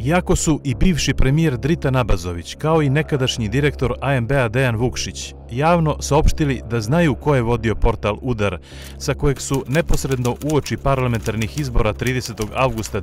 Iako su i bivši premijer Dritan Abazović, kao i nekadašnji direktor AMB-a Dejan Vukšić, javno saopštili da znaju ko je vodio portal Udar, sa kojeg su neposredno uoči parlamentarnih izbora 30. avgusta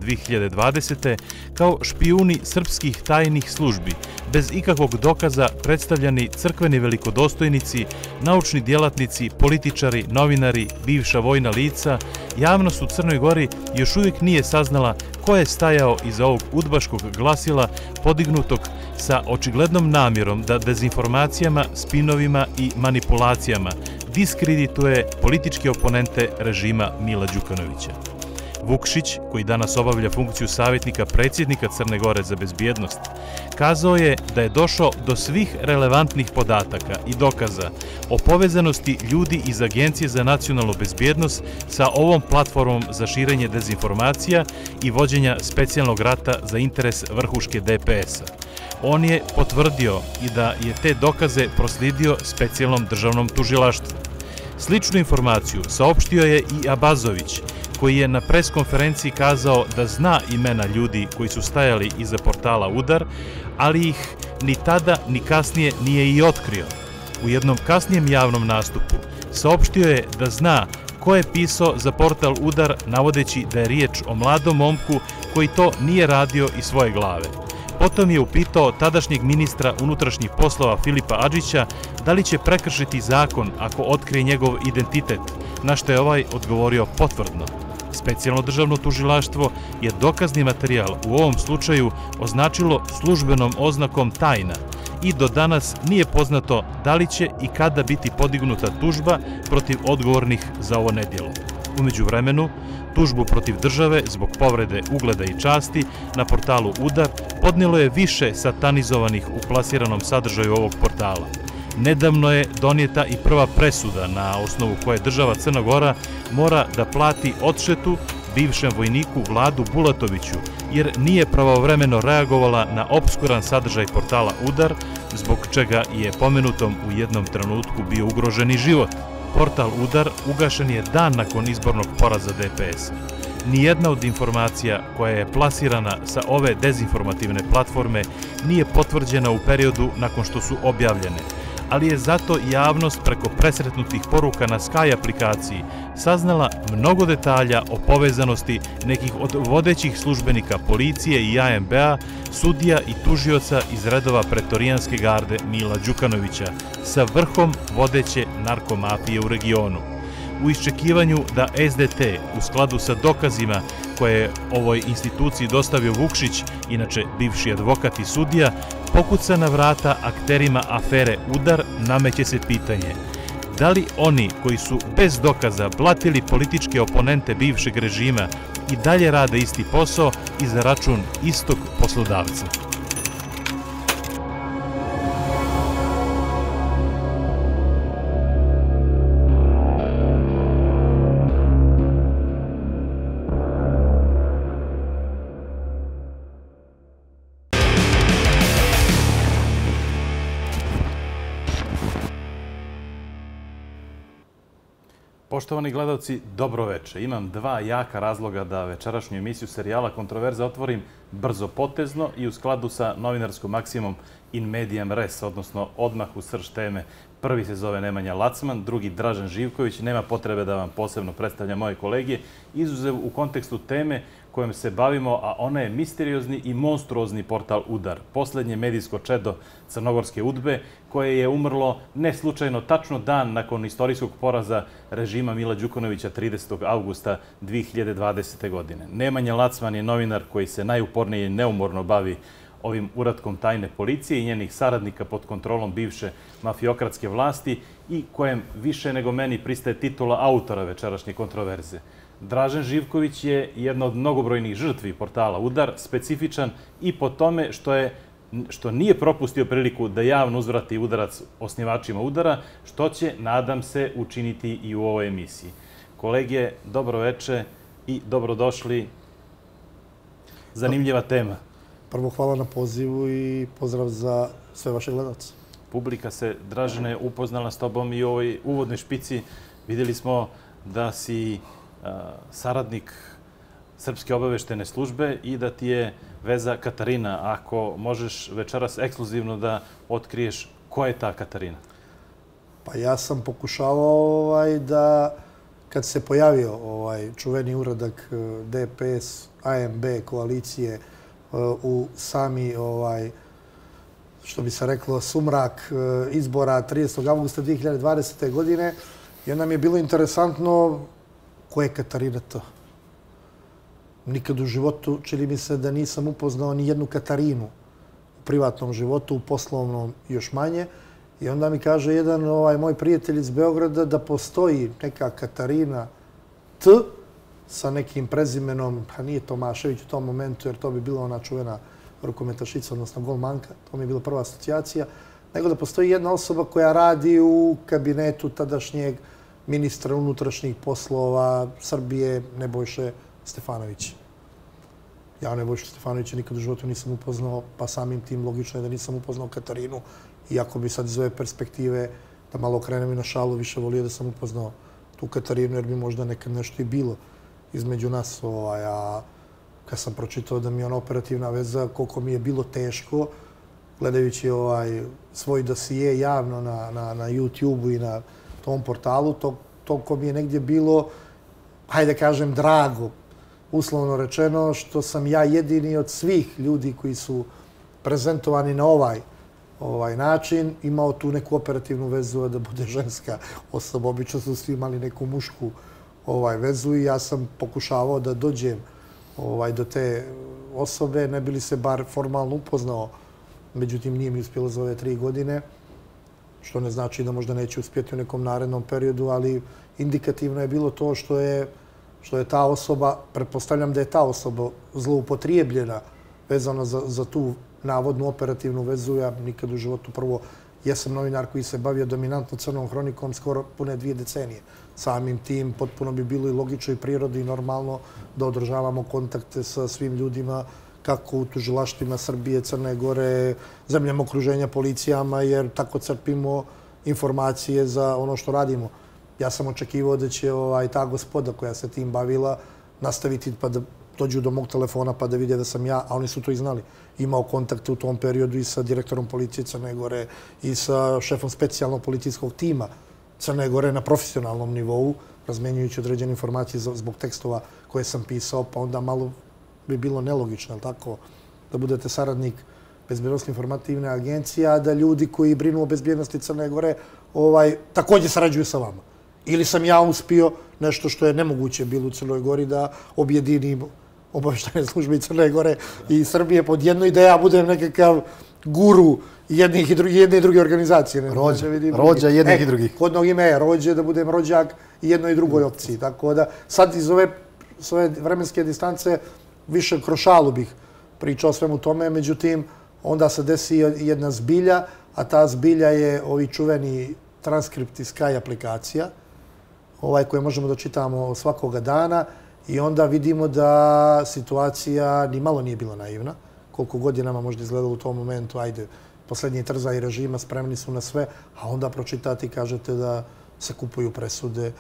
2020. kao špijuni srpskih tajnih službi, bez ikakvog dokaza predstavljani crkveni velikodostojnici, naučni djelatnici, političari, novinari, bivša vojna lica, javnost u Crnoj Gori još uvijek nije saznala ko je stajao iza ovog udbaškog glasila podignutog sa očiglednom namjerom da dezinformacijama, spinovima i manipulacijama diskredituje političke oponente režima Mila Đukanovića. Vukšić, koji danas obavlja funkciju savjetnika predsjednika Crne Gore za bezbjednost, kazao je da je došao do svih relevantnih podataka i dokaza o povezanosti ljudi iz Agencije za nacionalnu bezbjednost sa ovom platformom za širenje dezinformacija i vođenja specijalnog rata za interes vrhuške DPS-a. On je potvrdio i da je te dokaze proslijedio specijalnom državnom tužilaštvu. Sličnu informaciju saopštio je i Abazović, koji je na preskonferenciji kazao da zna imena ljudi koji su stajali iza portala Udar, ali ih ni tada ni kasnije nije i otkrio. U jednom kasnijem javnom nastupu saopštio je da zna ko je pisao za portal Udar, navodeći da je riječ o mladom momku koji to nije radio iz svoje glave. Potom je upitao tadašnjeg ministra unutrašnjih poslova Filipa Adžića da li će prekršiti zakon ako otkrije njegov identitet, na što je ovaj odgovorio potvrdno. Specijalno državno tužilaštvo je dokazni materijal u ovom slučaju označilo službenom oznakom tajna i do danas nije poznato da li će i kada biti podignuta tužba protiv odgovornih za ovo nedjelo. U međuvremenu, tužbu protiv države zbog povrede ugleda i časti na portalu Udar podnijelo je više satanizovanih u plasiranom sadržaju ovog portala. Nedavno je donijeta i prva presuda na osnovu koje država Crna Gora mora da plati odštetu bivšem vojniku Vladu Bulatoviću, jer nije pravovremeno reagovala na opskuran sadržaj portala Udar, zbog čega je pomenutom u jednom trenutku bio ugroženi život. Portal Udar ugašen je dan nakon izbornog poraza DPS. Nijedna od informacija koja je plasirana sa ove dezinformativne platforme nije potvrđena u periodu nakon što su objavljene, ali je zato javnost preko presretnutih poruka na Sky aplikaciji saznala mnogo detalja o povezanosti nekih od vodećih službenika policije i AMB-a, sudija i tužioca iz redova pretorijanske garde Mila Đukanovića sa vrhom vodeće narkomafije u regionu. U iščekivanju da SDT, u skladu sa dokazima koje je ovoj instituciji dostavio Vukšić, inače bivši advokat i sudija, pokuca na vrata akterima afere Udar, nameće se pitanje: da li oni koji su bez dokaza blatili političke oponente bivšeg režima i dalje rade isti posao i za račun istog poslodavca? Poštovani gledalci, dobro veče. Imam dva jaka razloga da večerašnju emisiju serijala Kontroverza otvorim brzo potezno i u skladu sa novinarskom maksimom in mediam res, odnosno odmah u srž teme. Prvi se zove Nemanja Lacman, drugi Dražen Živković. Nema potrebe da vam posebno predstavljam moje kolegije, izuzev u kontekstu teme kojom se bavimo, a ona je misteriozni i monstruozni portal Udar, posljednje medijsko čedo crnogorske UDBE, koje je umrlo ne slučajno tačno dan nakon istorijskog poraza režima Mila Đukanovića 30. avgusta 2020. godine. Nemanja Lacman je novinar koji se najupornije i neumorno bavi ovim uratkom tajne policije i njenih saradnika pod kontrolom bivše mafiokratske vlasti i kojem više nego meni pristaje titula autora večerašnje kontroverze. Dražen Živković je jedna od mnogobrojnih žrtvi portala Udar, specifičan i po tome što nije propustio priliku da javno uzvrati udarac osnivačima Udara, što će, nadam se, učiniti i u ovoj emisiji. Kolege, dobro veče i dobrodošli. Zanimljiva tema. Prvo, hvala na pozivu i pozdrav za sve vaše gledalce. Publika se, Dražene, upoznala s tobom i u ovoj uvodnoj špici. Vidjeli smo da si saradnik srpske obaveštene službe i da ti je veza Katarina. Ako možeš večeras ekskluzivno da otkriješ ko je ta Katarina? Pa ja sam pokušavao da kad se pojavio čuveni uradak DPS, AMB, koalicije u sami, što bi se reklo, sumrak izbora 30. augusta 2020. godine, i onda mi je bilo interesantno ko je Katarina T. Nikad u životu, čini mi se da nisam upoznao ni jednu Katarinu u privatnom životu, u poslovnom još manje. I onda mi kaže jedan moj prijatelj iz Beograda da postoji neka Katarina T sa nekim prezimenom, pa nije Tomašević u tom momentu, jer to bi bila ona čuvena rukometašica, odnosno golmanka, to mi je bila prva asocijacija, nego da postoji jedna osoba koja radi u kabinetu tadašnjeg ministra unutrašnjih poslova Srbije, Nebojše Stefanovića. Ja Nebojšu Stefanovića nikad u životu nisam upoznao, pa samim tim logično je da nisam upoznao Katarinu. Iako bi sad iz ove perspektive, da malo okrenem i na šalu, više volio da sam upoznao tu Katarinu, jer bi možda nekad nešto i bilo između nas. A kad sam pročitao da mi je ona operativna veza, koliko mi je bilo teško, gledajući svoj dosije javno na YouTube-u i na tom portalu, toliko mi je negdje bilo, hajde da kažem, drago, uslovno rečeno, što sam ja jedini od svih ljudi koji su prezentovani na ovaj način imao tu neku operativnu vezu da bude ženska osoba. Obično su svi imali neku mušku vezu i ja sam pokušavao da dođem do te osobe, ne bi li se bar formalno upoznao. Međutim, nije mi uspjelo za ove 3 godine, što ne znači da možda neće uspjeti u nekom narednom periodu, ali indikativno je bilo to što je ta osoba, pretpostavljam da je ta osoba zloupotrijebljena vezano za tu navodnu operativnu vezu. Ja nikad u životu, prvo, jesam novinar koji se bavio dominantno crnom hronikom skoro pune 2 decenije. Samim tim potpuno bi bilo i logično i prirodno i normalno da održavamo kontakte sa svim ljudima kako u tužilaštvima Srbije, Crne Gore, zemljama okruženja, policijama, jer tako crpimo informacije za ono što radimo. Ja sam očekivao da će ta gospoda koja se tim bavila nastaviti pa da dođu do mog telefona pa da vide da sam ja, a oni su to i znali, imao kontakte u tom periodu i sa direktorom policije Crne Gore i sa šefom specijalnog policijskog tima Crne Gore na profesionalnom nivou, razmenjujući određene informacije zbog tekstova koje sam pisao, pa onda malo bi bilo nelogično, ali tako, da budete saradnik Bezbjednosne informativne agencije, a da ljudi koji brinu o bezbjednosti Crne Gore također sarađuju sa vama. Ili sam ja uspio nešto što je nemoguće bilo u Crnoj Gori da objedinim obavještajne službe i Crne Gore i Srbije pod jedno i da ja budem nekakav guru jedne i druge organizacije. Rođa jednih i drugih. Kodnog ime je rođe, da budem rođak i jednoj i drugoj opciji. Tako da sad iz ove vremenske distance više kroz šalu bih pričao svemu tome, međutim onda se desi jedna zbilja, a ta zbilja je ovi čuveni transkripti Sky aplikacija, koje možemo da čitamo svakoga dana, i onda vidimo da situacija ni malo nije bila naivna. Koliko godinama možda izgledalo u tom momentu, ajde, posljednji trzaj režima, spremni su na sve, a onda pročitati i kažete da se kupuju presude,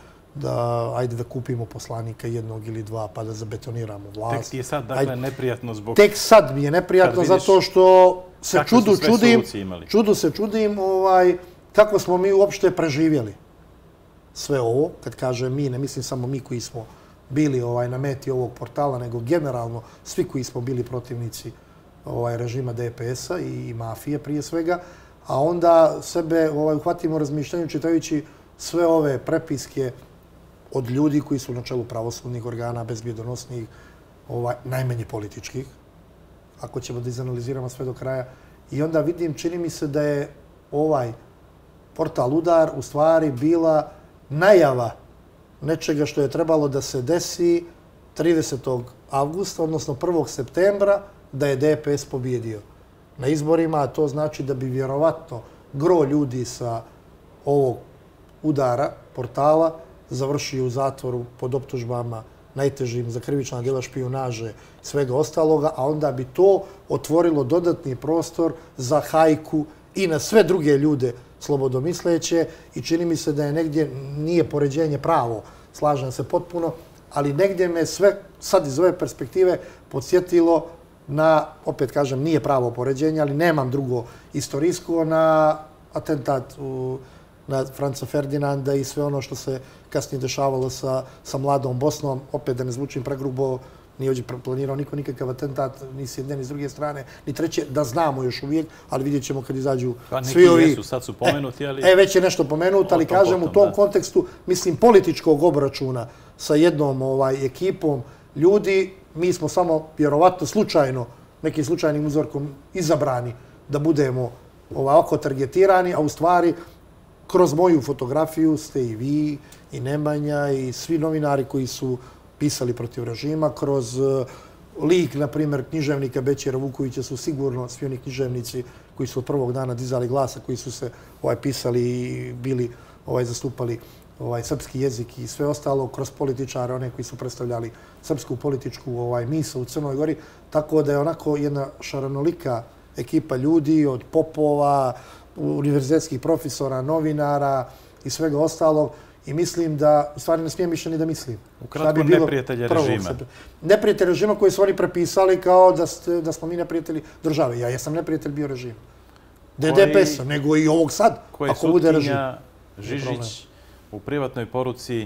da ajde da kupimo poslanika jednog ili dva pa da zabetoniramo vlast. Tek ti je sad, dakle, neprijatno zbog... Tek sad mi je neprijatno zato što se čudu čudim kako smo mi uopšte preživjeli sve ovo. Kad kažem mi, ne mislim samo mi koji smo bili na meti ovog portala, nego generalno svi koji smo bili protivnici režima DPS-a i mafije prije svega, a onda sebe uhvatimo razmišljanju čitajući sve ove prepiske od ljudi koji su na čelu pravosudnih organa, bezbjedonosnih, najmanje političkih, ako ćemo da izanaliziramo sve do kraja. I onda vidim, čini mi se da je ovaj portal Udar u stvari bila najava nečega što je trebalo da se desi 30. avgusta, odnosno 1. septembra, da je DPS pobjedio na izborima, a to znači da bi vjerovatno gro ljudi sa ovog Udara, portala, završio u zatvoru pod optužbama najtežim za krivična djela špijunaže, svega ostaloga, a onda bi to otvorilo dodatni prostor za hajku i na sve druge ljude slobodomisleće, i čini mi se da je negdje, nije poređenje pravo, slažem se potpuno, ali negdje me sve, sad iz ove perspektive, podsjetilo na, opet kažem, nije pravo poređenje, ali nemam drugo istorijsko, na atentat na Franca Ferdinanda i sve ono što se kasnije dešavalo sa mladom Bosnom. Opet da ne zvučim pregrubo, nije ovdje planirao niko nikakav atentat, ni s jedne, ni s druge strane, ni treće, da znamo još uvijek, ali vidjet ćemo kad izađu svi ovi... Neki jesu, sad su pomenuti, ali... Već je nešto pomenuto, ali kažem u tom kontekstu, mislim, političkog obračuna sa jednom ekipom ljudi, mi smo samo, vjerovatno, slučajno, nekim slučajnim uzorkom izabrani da budemo ovako targetirani, a u stvari kroz moju fotografiju ste i vi, i Nemanja, i svi novinari koji su pisali protiv režima, kroz lik, na primjer, književnika Bećira Vukovića su sigurno svi oni književnici koji su od prvog dana dizali glasa, koji su se pisali i bili zastupali srpski jezik i sve ostalo, kroz političare, one koji su predstavljali srpsku političku misao u Crnoj Gori. Tako da je onako jedna šaranolika ekipa ljudi od popova, univerzitetskih profesora, novinara i svega ostalog. I mislim da, u stvari ne smijem više ni da mislim. Ukratko, neprijatelje režima. Neprijatelje režima koji su oni prepisali kao da smo mi neprijatelji države. Ja jesam neprijatelj bio režim. Ne DPS-a, nego i ovog sad, ako bude režim. Koje sutkinja Žižić u privatnoj poruci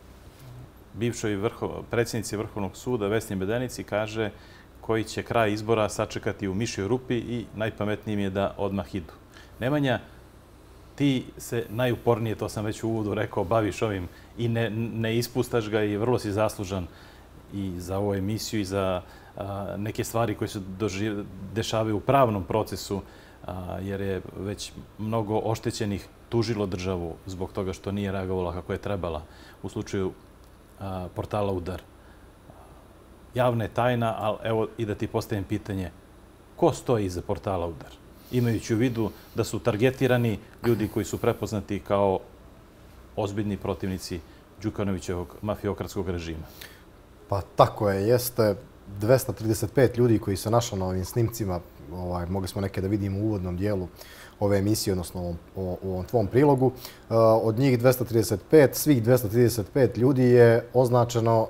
bivšoj predsjednici Vrhovnog suda Vesni Bedenici kaže koji će kraj izbora sačekati u mišjoj rupi i najpametnijim je da odmah idu. Nemanja, ti se najupornije, to sam već u uvodu rekao, baviš ovim i ne ispustaš ga i vrlo si zaslužan i za ovu emisiju i za neke stvari koje se dešavaju u pravnom procesu, jer je već mnogo oštećenih tužilo državu zbog toga što nije reagovala kako je trebala u slučaju portala Udar. Javna je tajna, ali evo i da ti postavim pitanje, ko stoji iza portala Udar? Imajući u vidu da su targetirani ljudi koji su prepoznati kao ozbiljni protivnici Đukanovićevog mafiokratskog režima. Pa tako je, jeste 235 ljudi koji se našao na ovim snimcima, mogli smo neke da vidimo u uvodnom dijelu ove emisije, odnosno u ovom tvom prilogu. Od njih 235, svih 235 ljudi je označeno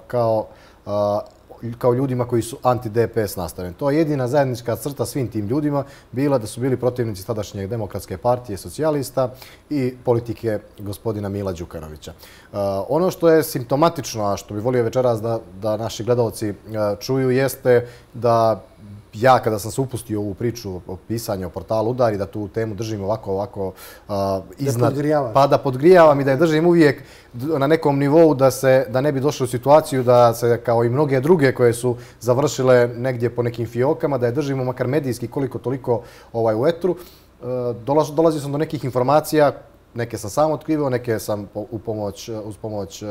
kao ljudima koji su anti-DPS nastavljeni. To je jedina zajednička crta svim tim ljudima bila da su bili protivnici tadašnje Demokratske partije socijalista i politike gospodina Mila Đukanovića. Ono što je simptomatično, a što bi volio večeras da naši gledalci čuju, jeste da ja kada sam se upustio u ovu priču o pisanju o portalu Udar i da tu temu držim ovako iznad, pa da podgrijavam i da je držim uvijek na nekom nivou da ne bi došli u situaciju da se kao i mnoge druge koje su završile negdje po nekim fiokama, da je držimo makar medijski koliko toliko u etru. Dolazio sam do nekih informacija, neke sam sam otkrivao, neke sam uz pomoć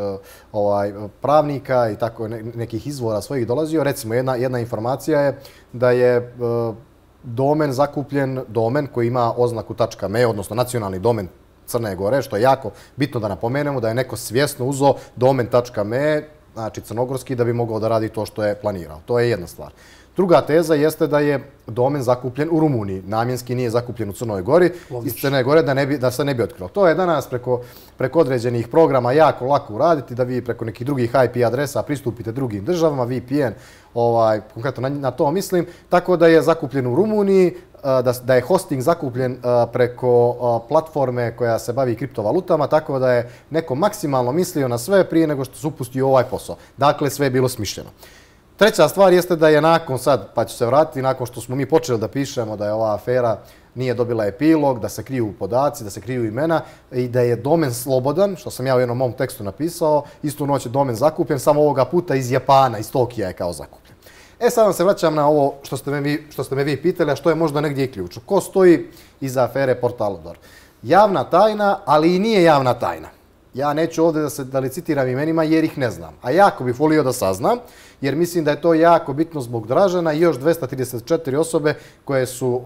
pravnika i tako nekih izvora svojih dolazio. Recimo, jedna informacija je da je domen zakupljen, domen koji ima oznaku .me, odnosno nacionalni domen Crne Gore, što je jako bitno da napomenemo, da je neko svjesno uzeo domen .me, znači crnogorski, da bi mogao da radi to što je planirao. To je jedna stvar. Druga teza jeste da je domen zakupljen u Rumuniji. Namjenski nije zakupljen u Crnoj Gori, iz Crne Gore da se ne bi otkrilo. To je danas preko određenih programa jako lako uraditi, da vi preko nekih drugih IP adresa pristupite drugim državama, VPN, konkretno na to mislim, tako da je zakupljen u Rumuniji, da je hosting zakupljen preko platforme koja se bavi kriptovalutama, tako da je neko maksimalno mislio na sve prije nego što se upustio ovaj posao. Dakle, sve je bilo smišljeno. Treća stvar jeste da je nakon sad, pa ću se vratiti, nakon što smo mi počeli da pišemo da je ova afera nije dobila epilog, da se kriju podaci, da se kriju imena i da je domen slobodan, što sam ja u jednom mom tekstu napisao, istu noć je domen zakupljen, samo ovoga puta iz Japana, iz Tokija je kao zakupljen. Sad vam se vraćam na ovo što ste me vi pitali, a što je možda negdje i ključno. Ko stoji iza afere Portal Udar? Javna tajna, ali i nije javna tajna. Ja neću ovdje da licitiram imenima jer ih ne znam. A jako bih volio da saznam, jer mislim da je to jako bitno zbog Dražana i još 234 osobe koje su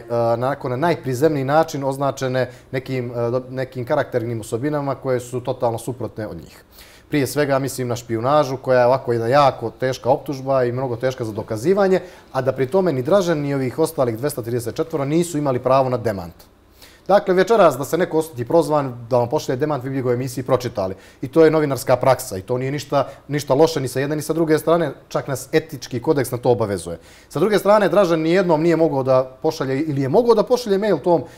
na najprizemniji način označene nekim karakternim osobinama koje su totalno suprotne od njih. Prije svega mislim na špijunažu koja je ovako jedna jako teška optužba i mnogo teška za dokazivanje, a da pri tome ni Dražan ni ovih ostalih 234 nisu imali pravo na demant. Dakle, večeras da se neko osjeti prozvan, da vam pošalje demant, vi bi ga u emisiji pročitali. I to je novinarska praksa i to nije ništa loše ni sa jedne ni sa druge strane, čak nas etički kodeks na to obavezuje. Sa druge strane, Dražen nijednom nije mogao da pošalje, ili je mogao da pošalje mail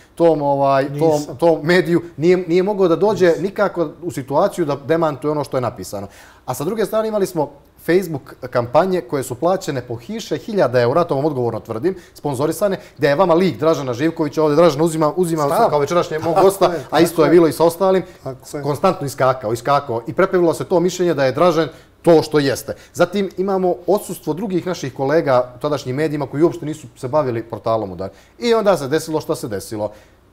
tom mediju, nije mogao da dođe nikako u situaciju da demantuje ono što je napisano. A sa druge strane imali smo Facebook kampanje koje su plaćene po hiše 1000 eura, to vam odgovorno tvrdim, sponzorisane, gdje je vama lik Dražena Živkovića, ovdje Dražen uzima kao večerašnje mog gosta, a isto je bilo i sa ostalim, konstantno iskakao i prepevilo se to mišljenje da je Dražen to što jeste. Zatim imamo odsustvo drugih naših kolega u tadašnjim medijima koji uopšte nisu se bavili portalom Udar. I onda se desilo što se desilo.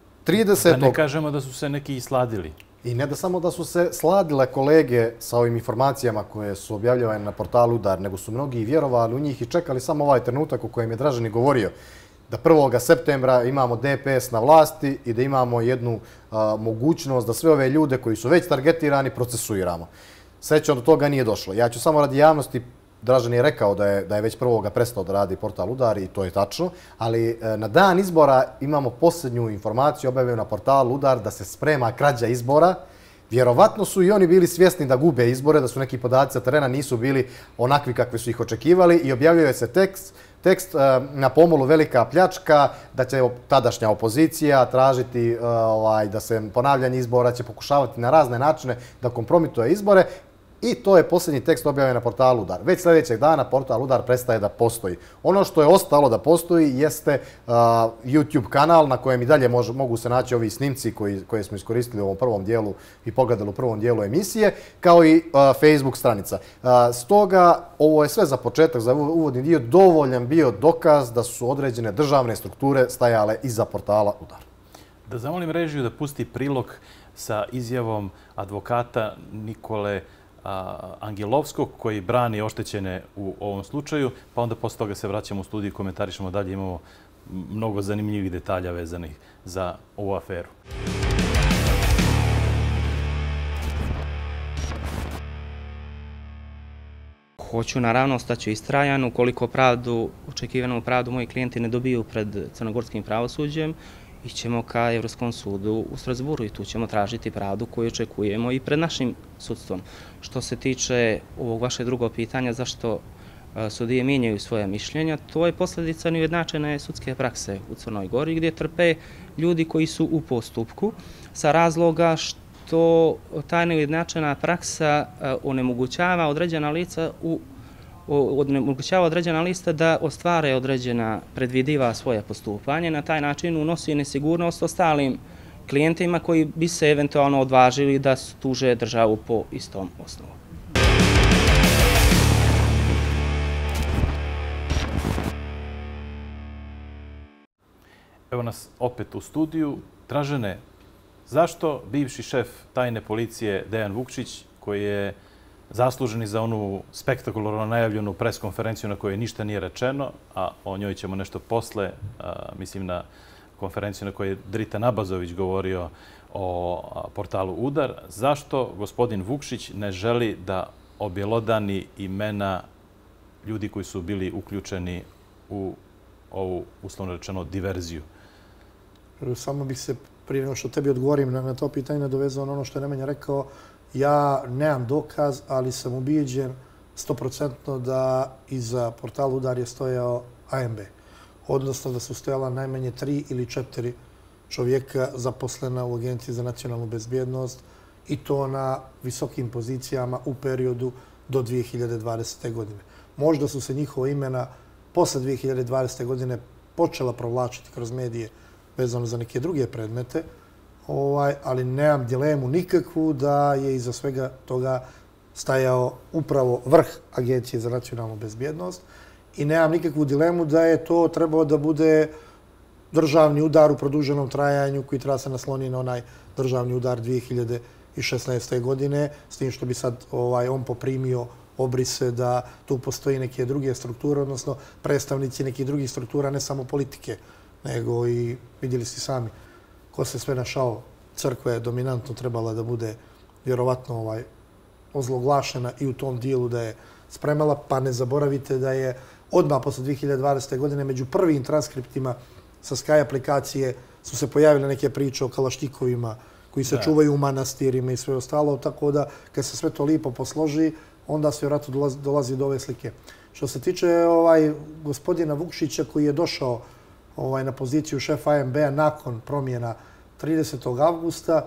Da ne kažemo da su se neki i sladili. I ne da samo da su se sladile kolege sa ovim informacijama koje su objavljivane na portalu Udar, nego su mnogi i vjerovali u njih i čekali samo ovaj trenutak u kojem je Dražen i govorio da 1. septembra imamo DPS na vlasti i da imamo jednu mogućnost da sve ove ljude koji su već targetirani procesuiramo. Srećom do toga nije došlo. Ja ću samo radi javnosti, Dražen je rekao da je već 1. prestao da radi portal Udar i to je tačno, ali na dan izbora imamo posljednju informaciju objavljenu na portalu Udar da se sprema krađa izbora. Vjerovatno su i oni bili svjesni da gube izbore, da su neki podaci sa terena nisu bili onakvi kakvi su ih očekivali i objavljuje se tekst na pomolu velika pljačka, da će tadašnja opozicija tražiti da se ponavljanje izbora će pokušavati na razne načine da kompromituje izbore. I to je posljednji tekst objavljen na portalu Udar. Već sljedećeg dana portal Udar prestaje da postoji. Ono što je ostalo da postoji jeste YouTube kanal na kojem i dalje mogu se naći ovi snimci koje smo iskoristili u ovom prvom dijelu i pogledali u prvom dijelu emisije, kao i Facebook stranica. Stoga, ovo je sve za početak, za uvodni dio, dovoljan bio dokaz da su određene državne strukture stajale iza portala Udar. Da zamolim režiju da pusti prilog sa izjavom advokata Nikole Angelovskog koji brani oštećene u ovom slučaju, pa onda posle toga se vraćamo u studiju i komentarišemo dalje. Imamo mnogo zanimljivih detalja vezanih za ovu aferu. Hoću, naravno, ostaću istrajan. Ukoliko očekivanu pravdu moji klijenti ne dobiju pred crnogorskim pravosuđem, ićemo ka Evropskom sudu u Strasburu i tu ćemo tražiti pravdu koju očekujemo i pred našim sudstvom. Što se tiče ovog vaše drugo pitanja, zašto sudije mijenjaju svoje mišljenja, to je posljedica neujednačene sudske prakse u Crnoj Gori gdje trpe ljudi koji su u postupku sa razloga što ta neujednačena praksa onemogućava određena lista da ostvare određena predvidiva svoje postupanje. Na taj način unosi nesigurnost ostalim klijentima koji bi se eventualno odvažili da tuže državu po istom osnovu. Evo nas opet u studiju. Dražene, zašto bivši šef tajne policije Dejan Vukšić, koji je zasluženi za onu spektakularno najavljenu preskonferenciju na kojoj ništa nije rečeno, a o njoj ćemo nešto posle, mislim na konferenciju na kojoj je Dritan Abazović govorio o portalu Udar, zašto gospodin Vukšić ne želi da objelodani imena ljudi koji su bili uključeni u ovu, uslovno rečeno, diverziju? Samo bih se, prije nego što tebi odgovorim na to pitanje, nadovezao na ono što je Nemanja rekao. Ja nemam dokaz, ali sam ubijeđen 100% da iza portala Udar je stojao AMB. Odnosno da su stojala najmanje 3 ili 4 čovjeka zaposlena u Agenciji za nacionalnu bezbjednost i to na visokim pozicijama u periodu do 2020. godine. Možda su se njihova imena posle 2020. godine počela provlačiti kroz medije vezano za neke druge predmete, ali nemam dilemu nikakvu da je iza svega toga stajao upravo vrh Agencije za nacionalnu bezbjednost i nemam nikakvu dilemu da je to trebao da bude državni udar u produženom trajanju koji treba se nasloniti na onaj državni udar 2016. godine, s tim što bi sad on poprimio obrise da tu postoji neke druge strukture, odnosno predstavnici nekih drugih struktura, ne samo politike, nego i, vidjeli ste sami, ko se sve našao. Crkva je dominantno trebala da bude vjerovatno ozloglašena i u tom dijelu da je spremala, pa ne zaboravite da je odmah posle 2020. godine među prvim transkriptima sa Sky aplikacije su se pojavile neke priče o kalašnjikovima koji se čuvaju u manastirima i sve ostalo, tako da kad se sve to lipo posloži, onda se vjerojatno dolazi do ove slike. Što se tiče gospodina Vukšića koji je došao na poziciju šefa AMB-a nakon promjena 30. avgusta,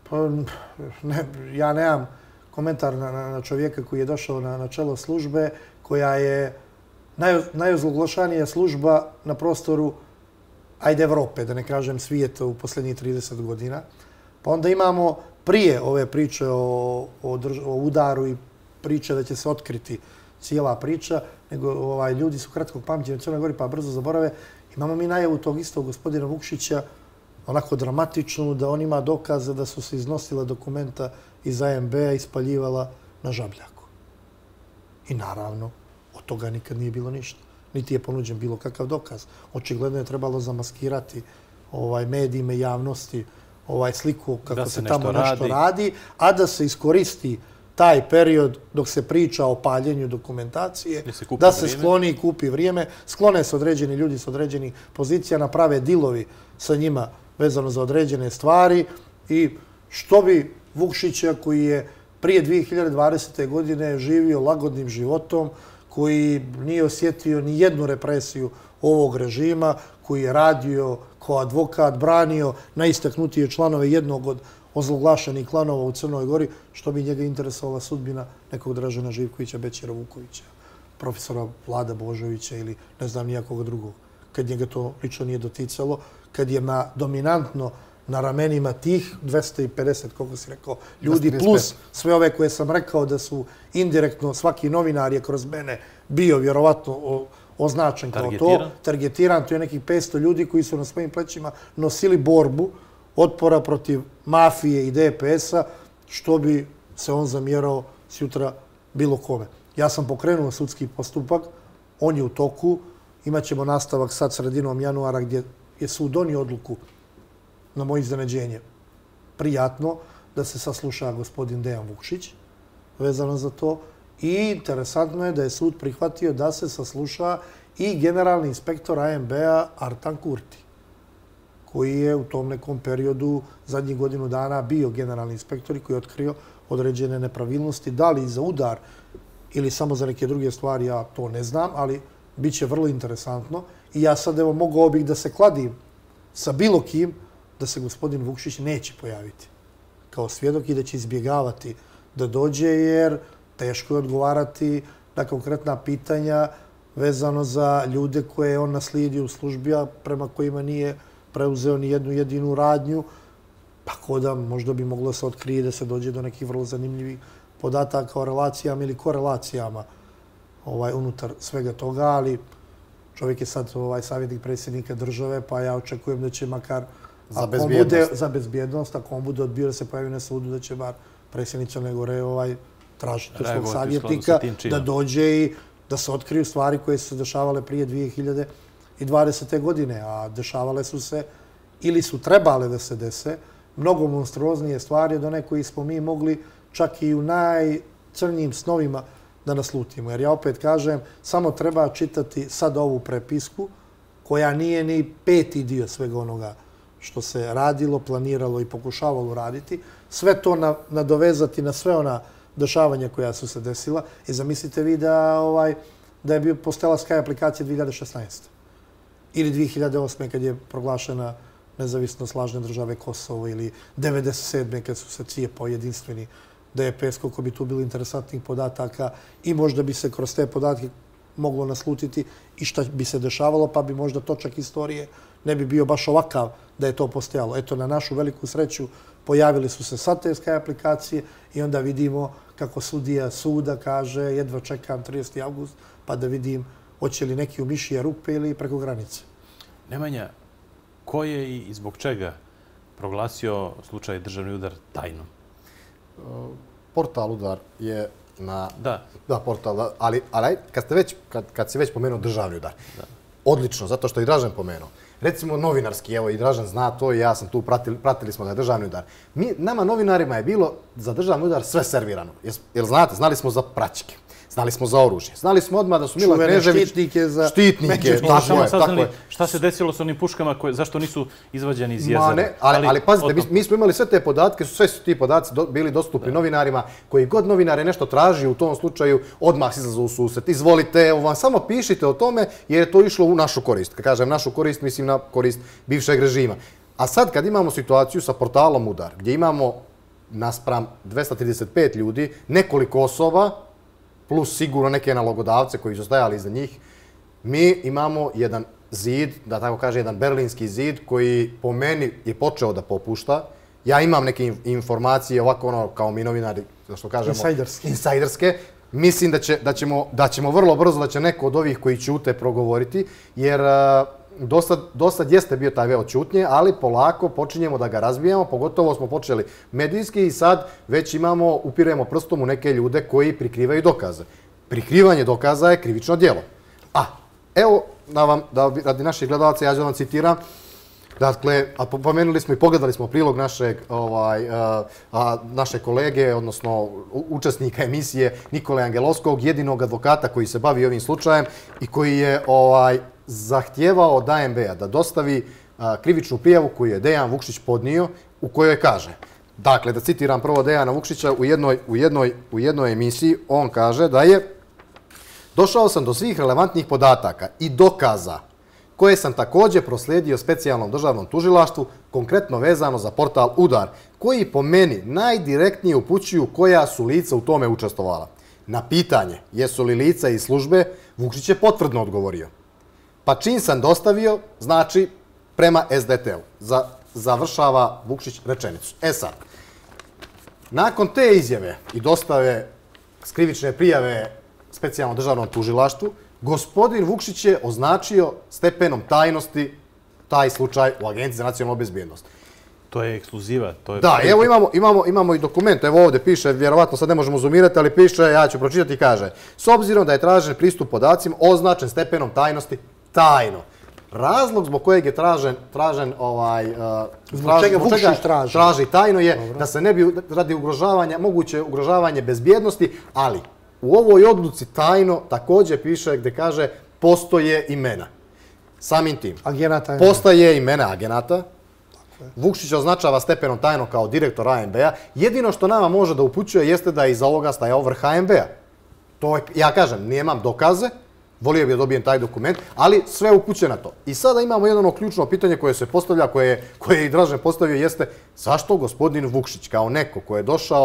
ja nemam komentar na čovjeka koji je došao na čelo službe, koja je najozloglašanija služba na prostoru Evrope, da ne kažem svijeta u posljednjih 30 godina. Pa onda imamo prije ove priče o udaru i priče da će se otkriti cijela priča, nego ljudi su kratkog pamćenja u Crnoj Gori pa brzo zaborave. Imamo mi najavu tog istog gospodina Vukšića, onako dramatičnu, da on ima dokaze da su se iznosila dokumenta iz AMB-a i spaljivala na Žabljaku. I naravno, od toga nikad nije bilo ništa. Niti je ponuđen bilo kakav dokaz. Očigledno je trebalo zamaskirati medijima i javnosti sliku kako se tamo nešto radi, a da se iskoristi taj period dok se priča o paljenju dokumentacije, da se skloni i kupi vrijeme, sklone se određeni ljudi s određenih pozicija, naprave dilovi sa njima vezano za određene stvari i što bi Vukšića koji je prije 2020. godine živio lagodnim životom, koji nije osjetio ni jednu represiju ovog režima, koji je radio kao advokat, branio najistaknutije članove jednog od ozloglašenih klanova u Crnoj Gori, što bi njega interesovala sudbina nekog Dražena Živkovića, Bećira Vukovića, profesora Vlada Božovića ili ne znam nijakoga drugog. Kad njega to lično nije doticalo, kad je dominantno na ramenima tih 250, koliko si rekao, ljudi, plus sve ove koje sam rekao da su indirektno, svaki novinar je kroz mene bio vjerovatno označen kao to, targetiran, to je nekih 500 ljudi koji su na svojim plećima nosili borbu otpora protiv mafije i DPS-a, što bi se on zamjerao sutra bilo kome. Ja sam pokrenuo sudski postupak, on je u toku, imat ćemo nastavak sad sredinom januara gdje je sud donio odluku na moje iznenađenje. Prijatno da se sasluša gospodin Dejan Vukšić vezano za to i interesantno je da je sud prihvatio da se sasluša i generalni inspektor AMB-a Artan Kurti, koji je u tom nekom periodu zadnjih godinu dana bio generalni inspektor i koji je otkrio određene nepravilnosti. Da li za udar ili samo za neke druge stvari, ja to ne znam, ali bit će vrlo interesantno. I ja sad evo mogao bih da se kladim sa bilo kim da se gospodin Vukšić neće pojaviti kao svjedok i da će izbjegavati da dođe, jer teško je odgovarati na konkretna pitanja vezano za ljude koje je on naslijedio u službi, a prema kojima nije preuzeo ni jednu jedinu radnju, tako da možda bi moglo se otkrije da se dođe do nekih vrlo zanimljivih podataka o relacijama ili korelacijama unutar svega toga, ali čovjek je sad savjetnik predsjednika države, pa ja očekujem da će makar za bezbjednost, ako on bude odbio da se pojavi na sudu, da će bar predsjednik Crne Gore tražiti svog savjetnika da dođe i da se otkriju stvari koje su se dešavale prije 2020. godine, a dešavale su se ili su trebale da se dese mnogo monstruoznije stvari od one koje smo mi mogli čak i u najcrnjim snovima da naslutimo. Jer ja opet kažem, samo treba čitati sad ovu prepisku koja nije ni 5. dio svega onoga što se radilo, planiralo i pokušavalo raditi. Sve to nadovezati na sve ona dešavanja koja su se desila. I zamislite vi da je postojala Sky aplikacija 2016. Ili 2008. kad je proglašena nezavisnost lažne države Kosovo, ili 1997. kad su se cijepao jedinstveni DPS, koliko bi tu bilo interesantnih podataka i možda bi se kroz te podatke moglo naslutiti i šta bi se dešavalo, pa bi možda točak istorije ne bi bio baš ovakav da je to postojalo. Eto, na našu veliku sreću pojavili su se sad te Sky aplikacije i onda vidimo kako sudija suda kaže jedva čekam 30. avgust pa da vidim hoće li neki u mišije rupe ili preko granice. Nemanja, ko je i zbog čega proglasio slučaj državni udar tajnom? Portal Udar je na... Da, portal, ali kad si već pomenuo državni udar, odlično, zato što i Dražen pomenuo. Recimo novinarski, evo i Dražen zna to i ja sam tu, pratili smo ga državni udar. Nama novinarima je bilo za državni udar sve servirano. Jer znate, znali smo za praćke. znali smo za oružje. Znali smo odmah da su Milan Knežević... Štitnike, tako je. Šta se desilo s onim puškama, zašto nisu izvađeni iz jezera? Ne, ali pazite, mi smo imali sve te podatke, sve su ti podaci bili dostupni novinarima, koji god novinare nešto traži u tom slučaju, odmah se izlazu u susret. Izvolite, evo vam, samo pišite o tome jer je to išlo u našu korist. Kad kažem našu korist, mislim na korist bivšeg režima. A sad kad imamo situaciju sa portalom Udar, gdje imamo naspram 235 ljudi, nekoliko osoba, plus sigurno neke nalogodavce koji su stajali iza njih, mi imamo jedan zid, da tako kaže, jedan berlinski zid koji po meni je počeo da popušta. Ja imam neke informacije, ovako ono kao mi novinari, što kažemo, insajderske. Mislim da ćemo vrlo brzo, da će neko od ovih koji ćute progovoriti, jer dosad jeste bio taj veo ćutnje, ali polako počinjemo da ga razbijamo, pogotovo smo počeli medijski i sad već upiremo prstom u neke ljude koji prikrivaju dokaze. Prikrivanje dokaza je krivično djelo. Evo, radi naših gledalaca, ja ću vam citiram. Dakle, pomenuli smo i pogledali smo prilog naše kolege, odnosno učesnika emisije Nikole Angelovskog, jedinog advokata koji se bavi ovim slučajem i koji je zahtijevao od ANB-a da dostavi krivičnu prijavu koju je Dejan Vukšić podnio, u kojoj kaže, dakle, da citiram prvo Dejana Vukšića u jednoj emisiji, on kaže da je: došao sam do svih relevantnih podataka i dokaza koje sam također proslijedio specijalnom državnom tužilaštvu, konkretno vezano za portal Udar, koji po meni najdirektnije upućuju koja su lica u tome učestvovala. Na pitanje jesu li lica iz službe, Vukšić je potvrdno odgovorio. Pa čim sam dostavio, znači prema SDT-u. Završava Vukšić rečenicu. Sad, nakon te izjave i dostave krivične prijave specijalnom državnom tužilaštvu, gospodin Vukšić je označio stepenom tajnosti taj slučaj u Agenciji za nacionalnu bezbjednost. To je ekskluziva. Da, evo imamo i dokument, evo ovdje piše, vjerovatno sad ne možemo zoomirati, ali piše, ja ću pročitati i kaže: s obzirom da je tražen pristup podacima označen stepenom tajnosti tajno. Razlog zbog kojeg je zbog čega Vukšić traži tajno je da se ne bi radi moguće ugrožavanje bezbjednosti, ali u ovoj odluci tajno također piše gdje kaže postoje imena. Samim tim, postoje imena agenata, Vukšić označava stepenom tajno kao direktor ANB-a, jedino što nama može da upućuje jeste da je iza ovoga stajao vrh ANB-a. To ja kažem, nemam dokaze, volio bih da dobijem taj dokument, ali sve upućuje na to. I sada imamo jedno ključno pitanje koje se postavlja, koje je i Dražen postavio, jeste zašto gospodin Vukšić kao neko koji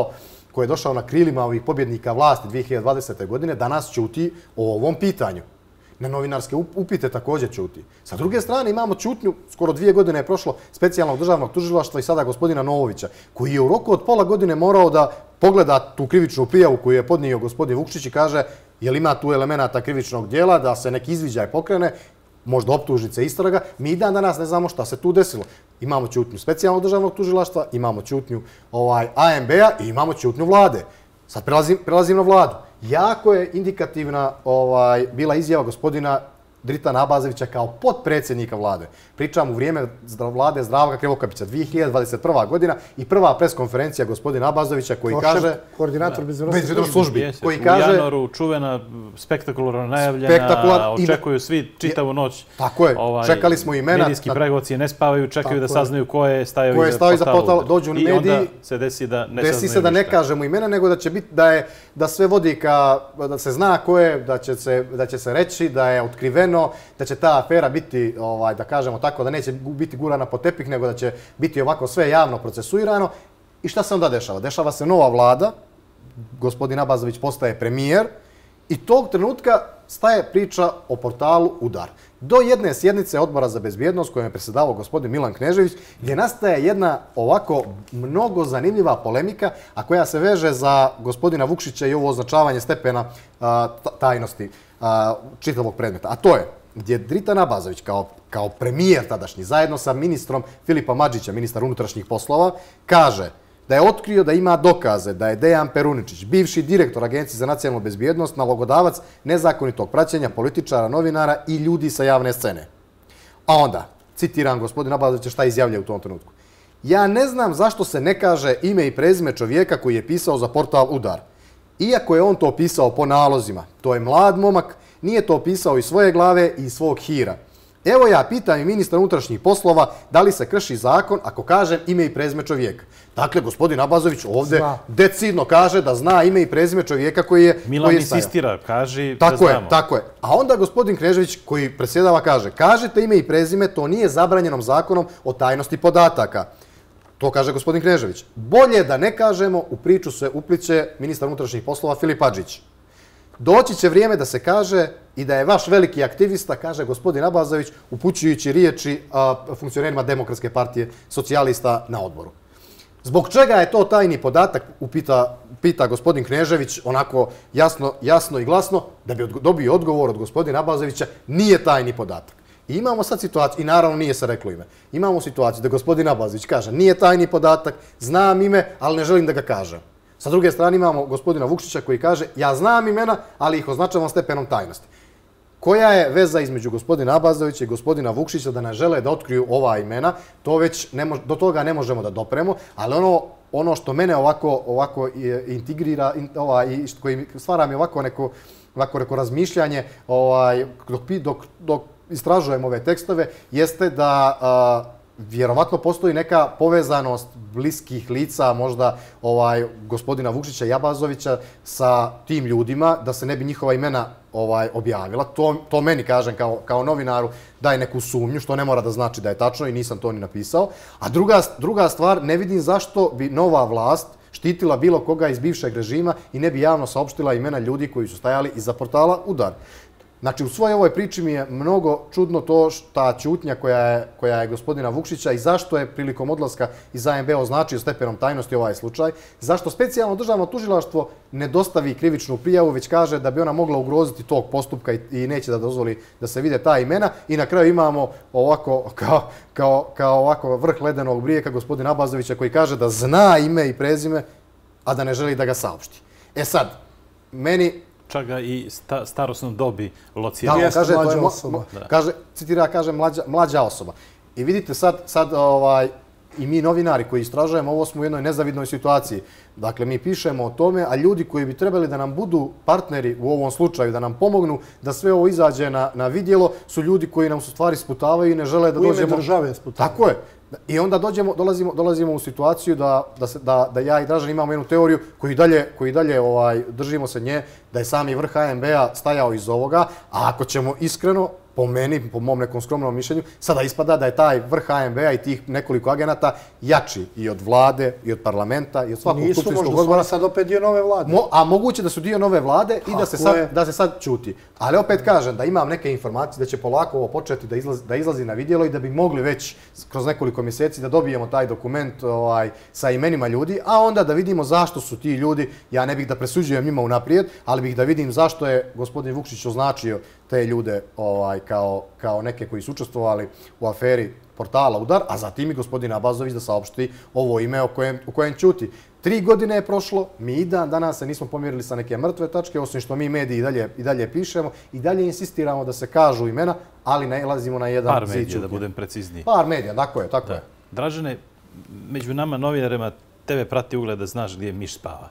je došao na krilima ovih pobjednika vlasti 2020. godine, danas ćuti o ovom pitanju. Na novinarske upite također ćuti. Sa druge strane imamo ćutnju, skoro 2 godine je prošlo, specijalnog državnog tužilaštva i sada gospodina Novovića, koji je u roku od pola godine morao da pogleda tu krivičnu prijavu koju je podnio gospodin Vukšić i kaže jel ima tu elemenata krivičnog dijela, da se neki izviđaj pokrene, možda optužnice, istraga. Mi i dan danas ne znamo šta se tu desilo. Imamo ćutnju specijalnog državnog tužilaštva, imamo ćutnju ANB-a i imamo ćutnju vlade. Sad prelazim na vladu. Jako je indikativna bila izjava gospodina Dritana Abazovića kao potpredsjednika vlade. Pričam u vrijeme vlade Zdravka Krivokapića, 2021. godina i prva preskonferencija gospodina Abazovića koji kaže... Koordinator bezbjednosnih službi. U januaru čuvena, spektakularno najavljena, očekuju svi čitavu noć. Tako je, čekali smo imena. Medijski pregoci ne spavaju, čekaju da saznaju ko je stavio iza portala. Dođu mediji. I onda se desi da ne saznaju ništa. Desi se da ne kažemo imena, nego da će biti da sve vodi da se zna ko je, da će se reći da je otkriveno, da će ta afera biti, da kažemo tako, da neće biti gurana po tepih, nego da će biti ovako sve javno procesuirano. I šta se onda dešava? Dešava se nova vlada, gospodin Abazović postaje premijer i tog trenutka staje priča o portalu Udar. Do jedne sjednice Odbora za bezbjednost kojom je predsjedavao gospodin Milan Knežević, gdje nastaje jedna ovako mnogo zanimljiva polemika, a koja se veže za gospodina Vukšića i ovo označavanje stepena tajnosti čitavog predmeta. A to je gdje Dritan Abazović kao premijer tadašnji, zajedno sa ministrom Filipa Madžića, ministar unutrašnjih poslova, kaže da je otkrio da ima dokaze da je Dejan Peruničić, bivši direktor Agencije za nacionalnu bezbjednost, nalogodavac nezakonitog praćenja političara, novinara i ljudi sa javne scene. A onda, citiram gospodina Abazovića šta izjavlja u tom trenutku. Ja ne znam zašto se ne kaže ime i prezime čovjeka koji je pisao za portal Udar. Iako je on to pisao po nalozima, to je mlad momak, nije to pisao iz svoje glave i iz svog hira. Evo ja pitam i ministra unutrašnjih poslova da li se krši zakon ako kažem ime i prezime čovjeka. Dakle, gospodin Abazović ovdje decidno kaže da zna ime i prezime čovjeka koji je stajao. Milan insistira, kaže da znamo. Tako je. A onda gospodin Knežević koji predsjedava kaže, kažete ime i prezime, to nije zabranjenom zakonom o tajnosti podataka. To kaže gospodin Knežević. Bolje da ne kažemo, u priču se upliće ministar unutrašnjih poslova Filip Hadžić. Doći će vrijeme da se kaže i da je vaš veliki aktivista, kaže gospodin Abazović, upućujući riječi funkcionerima Demokratske partije socijalista na odboru. Zbog čega je to tajni podatak, pita gospodin Knežević, onako jasno i glasno, da bi dobio odgovor od gospodina Abazovića, nije tajni podatak. I imamo sad situaciju, i naravno nije se reklo ime, imamo situaciju da gospodin Abazović kaže nije tajni podatak, znam ime, ali ne želim da ga kažem. Sa druge strane imamo gospodina Vukšića koji kaže ja znam imena, ali ih označavam stepenom tajnosti. Koja je veza između gospodina Abazovića i gospodina Vukšića da ne žele da otkriju ova imena, to već do toga ne možemo da dopremo, ali ono što mene ovako integrira i koji stvara mi ovako neko razmišljanje dok istražujem ove tekstove, jeste da vjerovatno postoji neka povezanost bliskih lica, možda gospodina Vukšića i Abazovića sa tim ljudima, da se ne bi njihova imena objavila. To meni, kažem, kao novinaru daje neku sumnju, što ne mora da znači da je tačno i nisam to ni napisao. A druga stvar, ne vidim zašto bi nova vlast štitila bilo koga iz bivšeg režima i ne bi javno saopštila imena ljudi koji su stajali iza portala Udar. Znači, u svojoj ovoj priči mi je mnogo čudno ta ćutnja koja je gospodina Vukšića i zašto je prilikom odlaska iz ANB označio stepenom tajnosti ovaj slučaj, zašto specijalno državno tužilaštvo ne dostavi krivičnu prijavu, već kaže da bi ona mogla ugroziti tog postupka i neće da dozvoli da se vide ta imena. I na kraju imamo ovako, kao ovako vrh ledenog brijega gospodina Abazovića koji kaže da zna ime i prezime, a da ne želi da ga saopšti. E sad, meni... Čak ga i starosnom dobi locira. Da, kaže, mlađa osoba. Kaže mlađa osoba. I vidite sad i mi novinari koji istražujemo, ovo smo u jednoj nezavidnoj situaciji. Dakle, mi pišemo o tome, a ljudi koji bi trebali da nam budu partneri u ovom slučaju, da nam pomognu da sve ovo izađe na vidjelo, su ljudi koji nam su stvari sputavaju i ne žele da dođemo... U ime države sputavaju. Tako je. I onda dolazimo u situaciju da ja i Dražan imamo jednu teoriju koju dalje držimo se nje, da je sami vrh ANB-a stajao iz ovoga, a ako ćemo iskreno, po meni, po mom nekom skromnom mišljenju, sada ispada da je taj vrh ANB-a i tih nekoliko agenata jači i od vlade, i od parlamenta, i od svakog skupštinskog odbora. Nisu, možda su sad opet dio nove vlade. A moguće da su dio nove vlade i da se sad čuti. Ali opet kažem da imam neke informacije da će polako ovo početi da izlazi na vidjelo i da bi mogli već kroz nekoliko mjeseci da dobijemo taj dokument sa imenima ljudi, a onda da vidimo zašto su ti ljudi, ja ne bih da presuđujem njima unaprijed, ali bih da vidim zašto je gospodin Vukšić označio te ljude kao neke koji su učestvovali u aferi portala Udar, a zatim i gospodin Abazović da saopšti ovo ime o kojem ćuti. 3 godine je prošlo, mi i danas se nismo pomjerili sa neke mrtve tačke, osim što mi mediji i dalje pišemo i dalje insistiramo da se kažu imena, ali nalazimo na jedan zid ćutnje. Par medija, da budem precizniji. Par medija, tako je. Dražene, među nama novinarima tebe prati ugled da znaš gdje miš spava.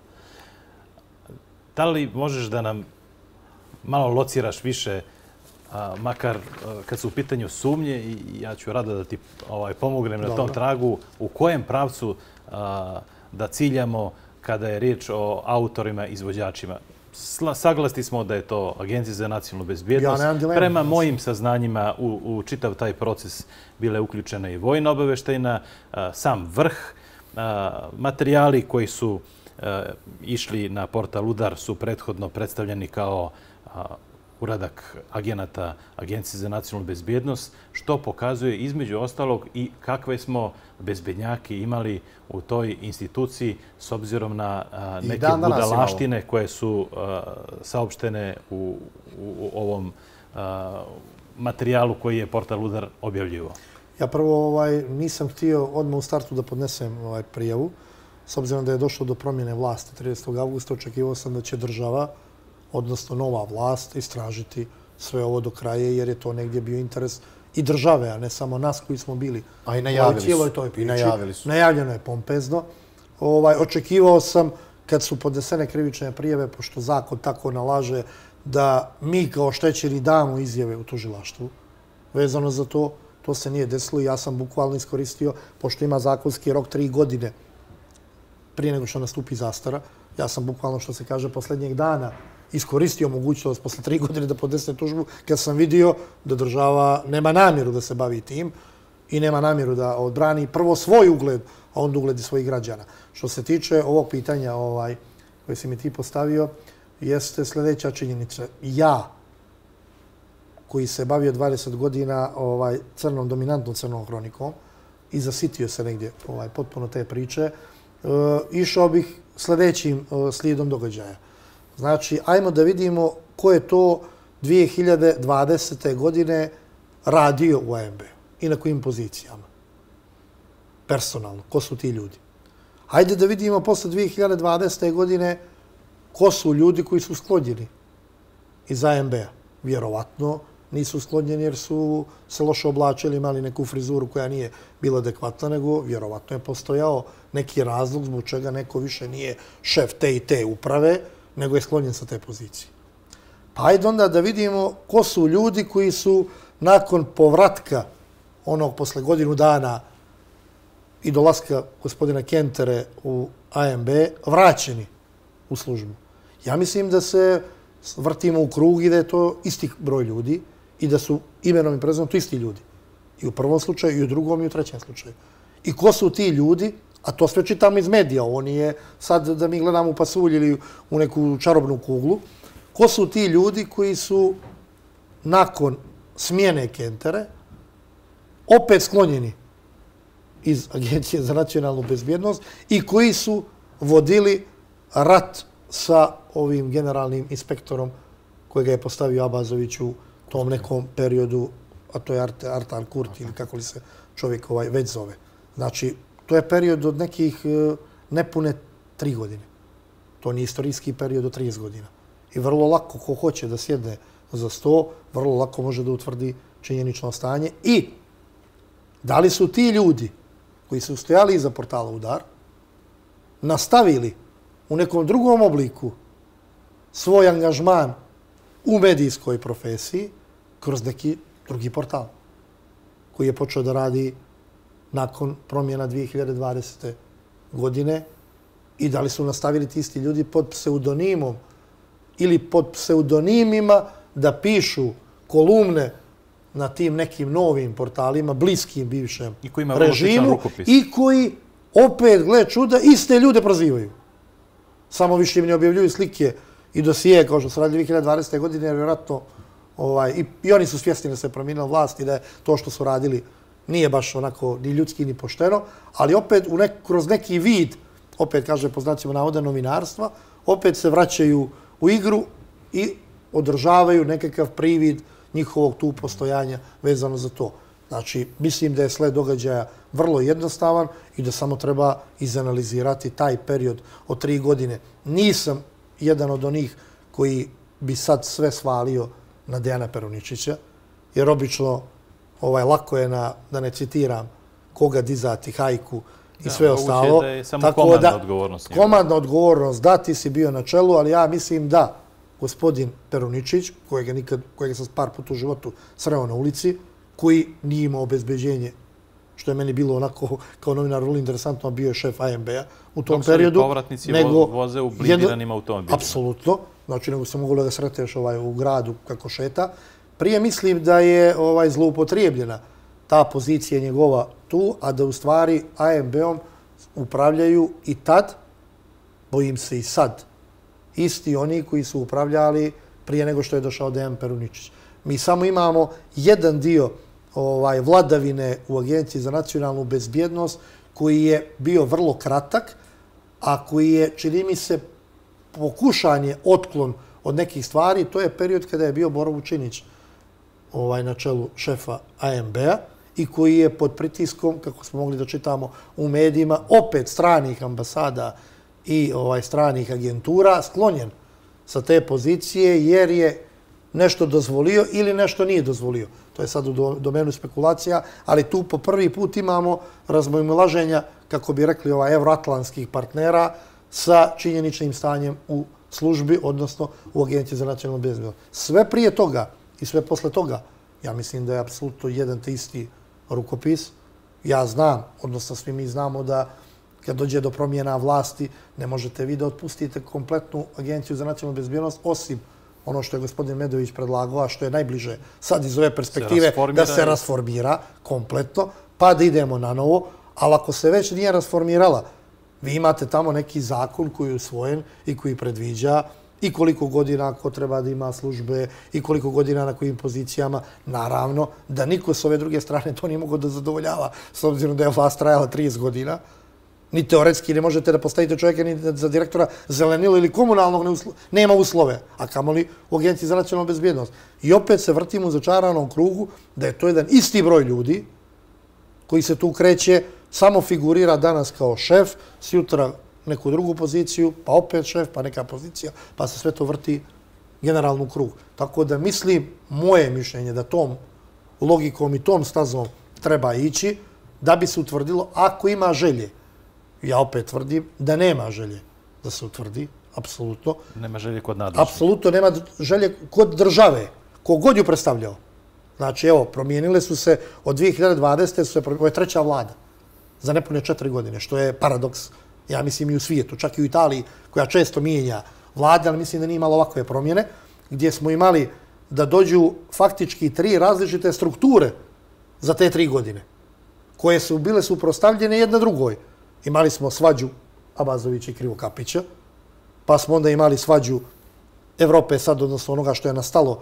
Da li možeš da nam malo lociraš više, makar kad su u pitanju sumnje, i ja ću rado da ti pomognem na tom tragu, u kojem pravcu da ciljamo kada je riječ o autorima i izvođačima? Saglasni smo da je to Agencija za nacionalnu bezbjednost. Prema mojim saznanjima u čitav taj proces bile uključena i vojna obaveštajna, sam vrh. Materijali koji su išli na portal Udar su prethodno predstavljeni kao uradak agenata Agencije za nacionalnu bezbjednost, što pokazuje između ostalog i kakve smo bezbednjaki imali u toj instituciji s obzirom na neke budalaštine koje su saopštene u ovom materijalu koji je portal Udar objavljivo. Ja prvo nisam htio odmah u startu da podnesem prijavu, s obzirom da je došlo do promjene vlasti 30. augusta, očekivao sam da će država, odnosno nova vlast, istražiti sve ovo do kraja, jer je to negdje bio interes i države, a ne samo nas koji smo bili u cijeloj toj priči. Najavljeno je pompezno. Očekivao sam kad su podnesene krivične prijave, pošto zakon tako nalaže da mi kao oštećeni damo izjave u tužilaštvu vezano za to. To se nije desilo i ja sam bukvalno iskoristio, pošto ima zakonski rok 3 godine prije nego što nastupi zastara. Ja sam bukvalno, što se kaže, posljednjeg dana iskoristio mogućnost posle 3 godine da podnesem tužbu kad sam vidio da država nema namjeru da se bavi tim i nema namjeru da odbrani prvo svoj ugled, a onda ugled i svojih građana. Što se tiče ovog pitanja koje si mi ti postavio, jeste sljedeća činjenica. Ja, koji se bavio 20 godina crnom, dominantnom crnom hronikom i zasitio se negdje potpuno te priče, išao bih sljedećim slijedom događaja. Znači, ajmo da vidimo ko je to 2020. godine radio u AMB i na kojim pozicijama. Personalno, ko su ti ljudi. Hajde da vidimo posle 2020. godine ko su ljudi koji su sklonjeni iz AMB-a. Vjerovatno nisu sklonjeni jer su se loše oblačili, imali neku frizuru koja nije bila adekvatna, nego vjerovatno je postojao neki razlog zbog čega neko više nije šef te i te uprave, nego je sklonjen sa te pozicije. Pa hajde onda da vidimo ko su ljudi koji su nakon povratka onog posle godinu dana i dolaska gospodina Kentere u AMB vraćeni u službu. Ja mislim da se vrtimo u krug i da je to isti broj ljudi i da su imenom i prezimenom to isti ljudi. I u prvom slučaju, i u drugom, i u trećem slučaju. I ko su ti ljudi, a to sve čitamo iz medija, ovo nije sad da mi gledamo u pasulj ili u neku čarobnu kuglu, ko su ti ljudi koji su nakon smjene Kentere opet sklonjeni iz Agencije za nacionalnu bezbjednost i koji su vodili rat sa ovim generalnim inspektorom kojega je postavio Abazović u tom nekom periodu, a to je Artan Kurti ili kako li se čovjek već zove. Znači, to je period od nekih nepune 3 godine. To nije istorijski period od 30 godina. I vrlo lako, ko hoće da sjedne za sto, vrlo lako može da utvrdi činjenično stanje. I da li su ti ljudi koji su stojali iza portala Udar nastavili u nekom drugom obliku svoj angažman u medijskoj profesiji kroz neki drugi portal koji je počeo da radi nakon promjena 2020. godine i da li su nastavili ti isti ljudi pod pseudonimom ili pod pseudonimima da pišu kolumne na tim nekim novim portalima, bliskim bivšem režimu i koji opet, gle čuda, iste ljude prozivaju. Samo više im ne objavljuju slike i dosije kao što su radili 2020. godine, jer vjerojatno i oni su svjesni da se promijenila vlast i da je to što su radili nije baš onako ni ljudski ni pošteno, ali opet kroz neki vid, opet kaže po znacima navoda novinarstva, opet se vraćaju u igru i održavaju nekakav privid njihovog tu postojanja vezano za to. Znači, mislim da je sled događaja vrlo jednostavan i da samo treba izanalizirati taj period od 3 godine. Nisam jedan od onih koji bi sad sve svalio na Dejana Peruničića, jer obično lako je da ne citiram koga dizati, hajku i sve ostalo. Da je samo komandna odgovornost. Komandna odgovornost, da, ti si bio na čelu, ali ja mislim da gospodin Peruničić, kojega sam par puta u životu sreo na ulici, koji nije imao obezbeđenje, što je meni bilo onako kao novinar vrlo interesantno, bio je šef AMB-a u tom periodu. Dok povratnici voze u blindiranim automobilima. Apsolutno. Znači, nego se moglo da ga sreteš u gradu kako šeta. Prije mislim da je zloupotrijebljena ta pozicija njegova tu, a da u stvari AMB-om upravljaju i tad, bojim se i sad, isti oni koji su upravljali prije nego što je došao Dejan Peruničić. Mi samo imamo jedan dio vladavine u Agenciji za nacionalnu bezbjednost koji je bio vrlo kratak, a koji je, čini mi se, pokušanje otklon od nekih stvari. To je period kada je bio Boro Vučinić na čelu šefa AMB-a i koji je pod pritiskom, kako smo mogli da čitamo u medijima, opet stranih ambasada i stranih agentura, sklonjen sa te pozicije jer je nešto dozvolio ili nešto nije dozvolio. To je sad u domenu spekulacija, ali tu po prvi put imamo razmimoilaženja, kako bi rekli, evroatlantskih partnera sa činjeničnim stanjem u službi, odnosno u Agenciji za nacionalnu bezbednost. Sve prije toga i sve posle toga, ja mislim da je apsolutno jedan te isti rukopis. Ja znam, odnosno svi mi znamo da kad dođe do promjena vlasti, ne možete vi da otpustite kompletnu Agenciju za nacionalnu bezbednost, osim ono što je gospodin Medović predlagao, a što je najbliže sad iz ove perspektive, da se rasformira kompletno, pa da idemo na novo. Ali ako se već nije rasformirala, vi imate tamo neki zakon koji je usvojen i koji predviđa i koliko godina ko treba da ima službe i koliko godina na kojim pozicijama. Naravno da niko s ove druge strane to nije mogao da zadovoljava, s obzirom da je vlast trajala 30 godina. Ni teoretski ne možete da postavite čovjeka ni za direktora zelenila ili komunalnog, nema uslove, a kamoli u Agenciji za nacionalnu bezbednost. I opet se vrtimo u začaranom krugu da je to jedan isti broj ljudi koji se tu kreće, samo figurira danas kao šef, sutra neku drugu poziciju, pa opet šef, pa neka pozicija, pa se sve to vrti generalno u krug. Tako da mislim, moje mišljenje da tom logikom i tom stazom treba ići, da bi se utvrdilo ako ima želje. Ja opet tvrdim da nema želje da se utvrdi, apsolutno. Nema želje kod nadležnih. Apsolutno nema želje kod države, kogod ju predstavljao. Znači, evo, promijenile su se od 2020. Ovo je treća vlada za nepune 4 godine, što je paradoks, ja mislim, i u svijetu, čak i u Italiji, koja često mijenja vlade, ali mislim da nije imalo ovakve promjene, gdje smo imali da dođu faktički 3 različite strukture za te 3 godine, koje su bile suprotstavljene jedna drugoj. Imali smo svađu Abazovića i Krivokapića, pa smo onda imali svađu Evrope sad, odnosno onoga što je nastalo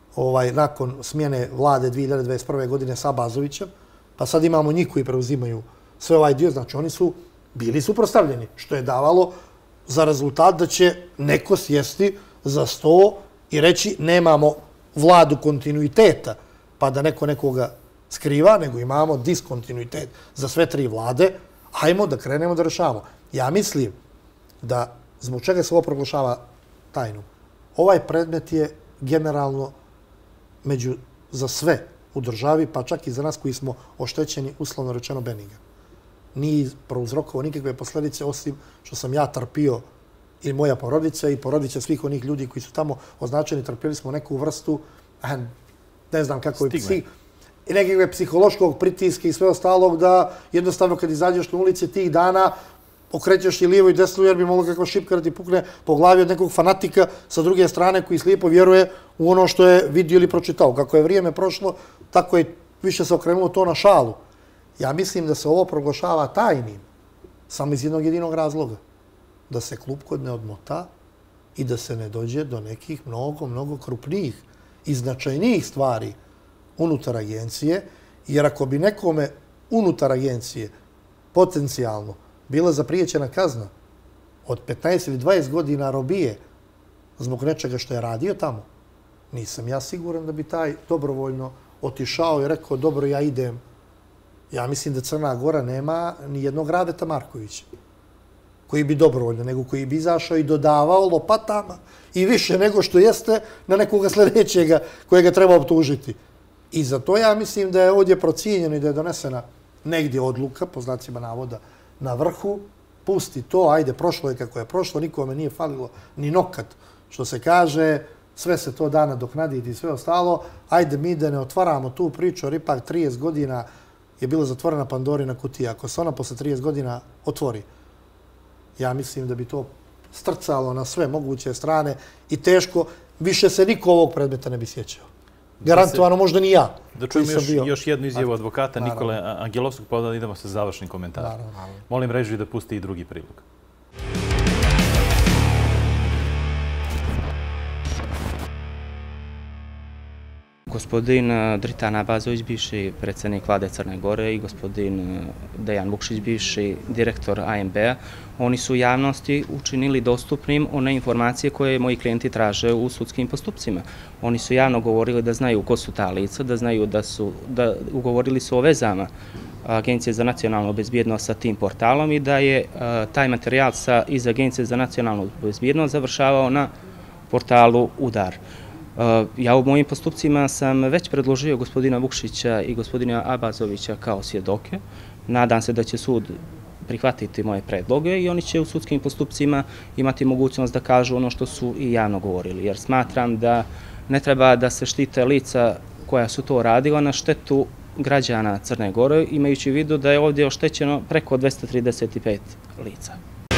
nakon smjene vlade 2021. godine sa Abazovićem, pa sad imamo njih koji preuzimaju sve ovaj dio, znači oni su bili suprotstavljeni, što je davalo za rezultat da će neko sjesti za sto i reći nemamo vladu kontinuiteta, pa da neko nekoga skriva, nego imamo diskontinuitet za sve 3 vlade, hajmo da krenemo da rešavamo. Ja mislim da zbog čega se ovo proglašava tajnom. Ovaj predmet je generalno za sve u državi, pa čak i za nas koji smo oštećeni, uslovno rečeno beniga. Nije prouzrokovao nikakve posljedice, osim što sam ja trpio i moja porodica i porodica svih onih ljudi koji su tamo označeni, trpili smo neku vrstu, ne znam kako je i nekakve psihološkog pritiska i sve ostalog, da jednostavno kad izađeš na ulici tih dana okrećeš i lijevo i desno, jer bi moglo kakva šipka da ti pukne po glavi od nekog fanatika sa druge strane koji slijepo vjeruje u ono što je vidio ili pročitao. Kako je vrijeme prošlo, tako je više se okrenulo to na šalu. Ja mislim da se ovo proglašava tajnim, samo iz jednog jedinog razloga. Da se klupko ne odmota i da se ne dođe do nekih mnogo krupnijih i značajnijih stvari unutar agencije, jer ako bi nekome unutar agencije potencijalno bila zaprijećena kazna od 15 ili 20 godina robije zbog nečega što je radio tamo, nisam ja siguran da bi taj dobrovoljno otišao i rekao dobro, ja idem. Ja mislim da Crna Gora nema ni jednog Radeta Markovića koji bi dobrovoljno, nego koji bi izašao i dodavao lopatama i više nego što jeste na nekoga sljedećega kojega treba optužiti. I zato ja mislim da je ovdje procijenjeno i da je donesena negdje odluka, po znacima navoda, na vrhu, pusti to, ajde, prošlo je kako je prošlo, nikome nije falilo ni nokat, što se kaže, sve se to da nadoknaditi i sve ostalo, ajde mi da ne otvaramo tu priču, jer ipak 30 godina je bila zatvorena Pandorina kutija. Ako se ona posle 30 godina otvori, ja mislim da bi to strcalo na sve moguće strane i teško, više se niko ovog predmeta ne bi sjećao. Garantovano možda ni ja. Da čujemo još jednu izjavu advokata Nikole Angelovskog, pa onda idemo sa završnim komentarom. Molim režiju da pusti i drugi prilog. Gospodin Dritan Abazović, bivši predsjednik vlade Crne Gore, i gospodin Dejan Vukšić, bivši direktor ANB-a, oni su javnosti učinili dostupnim one informacije koje moji klijenti traže u sudskim postupcima. Oni su javno govorili da znaju ko su ta lica, da znaju da ugovorili su o vezama Agencije za nacionalnu bezbjednost sa tim portalom i da je taj materijal iz Agencije za nacionalnu bezbjednost završavao na portalu Udar. Ja u mojim postupcima sam već predložio gospodina Vukšića i gospodina Abazovića kao svjedoke. Nadam se da će sud prihvatiti moje predloge i oni će u sudskim postupcima imati mogućnost da kažu ono što su i javno govorili. Jer smatram da ne treba da se štite lica koja su to radila na štetu građana Crne Gore, imajući u vidu da je ovdje oštećeno preko 235 lica.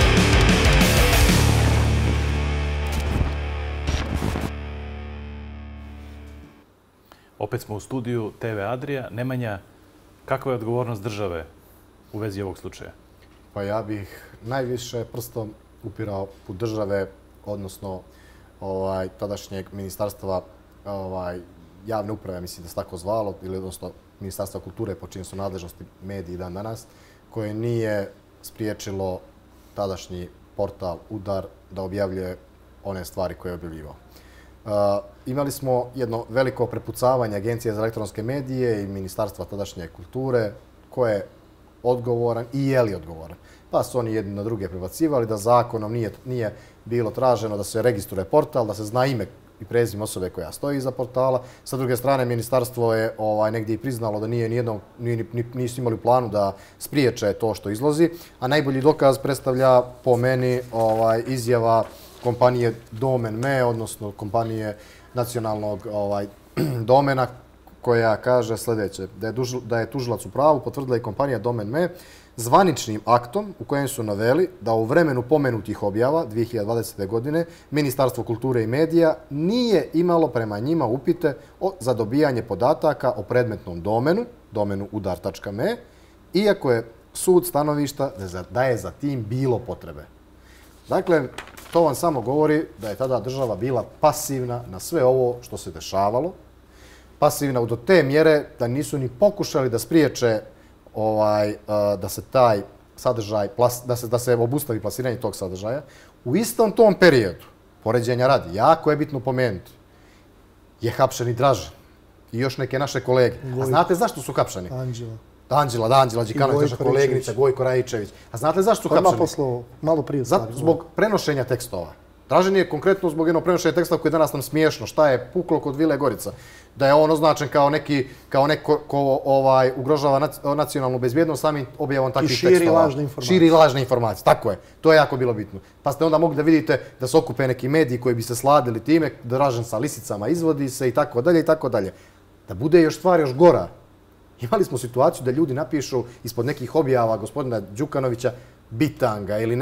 Opet smo u studiju TV Adria. Nemanja, kakva je odgovornost države u vezi ovog slučaja? Pa ja bih najviše prstom upirao u države, odnosno tadašnjeg ministarstva javne uprave, mislim da se tako zvalo, ili odnosno Ministarstva kulture, po čijem su nadležnosti mediji dan danas, koje nije spriječilo tadašnji portal Udar da objavljuje one stvari koje je objavljivao. Imali smo jedno veliko prepucavanje Agencije za elektronske medije i Ministarstva tadašnje kulture, ko je odgovoran i je li odgovoran. Pa su oni jedni na druge prebacivali da zakonom nije bilo traženo da se registruje portal, da se zna ime i prezime osobe koja stoji iza portala. Sa druge strane, ministarstvo je negdje i priznalo da nisu imali u planu da spriječe to što izlazi, a najbolji dokaz predstavlja po meni izjava kompanije Domen.me, odnosno kompanije nacionalnog domena, koja kaže sljedeće, da je tužilac u pravu potvrdila i kompanija Domen.me zvaničnim aktom u kojem su naveli da u vremenu pomenutih objava 2020. godine Ministarstvo kulture i medija nije imalo prema njima upite za dobijanje podataka o predmetnom domenu udar.me, iako je sud stanovišta da je za tim bilo potrebe. Dakle, to vam samo govori da je tada država bila pasivna na sve ovo što se dešavalo, pasivna do te mjere da nisu ni pokušali da spriječe da se taj sadržaj, da se obustavi plasiranje tog sadržaja. U istom tom periodu, poređenja radi, jako je bitno pomenuti, je hapšen i Dražen i još neke naše kolege. A znate zašto su hapšeni? Anđela Đikanović, naša koleginica, Gojko Rajičević. A znate zašto su hapšeni? Odmah posle, malo prije. Zbog prenošenja tekstova. Dražen je konkretno zbog jednog prenošenja tekstova koji je danas nam smiješno. Šta je puklo kod Vile Gorica? Da je on označen kao neko ko ugrožava nacionalnu bezbjednost samim objavom takvih tekstova. I širi lažne informacije. Tako je. To je jako bilo bitno. Pa ste onda mogli da vidite da se okupe neki mediji koji bi se sladili time, Dražen sa lisicama izvodi se i tako dalje i tako dalje. Da bude još stvar još gora. Imali smo situaciju da ljudi napišu ispod nekih objava gospodina Đukanovića bitanga ili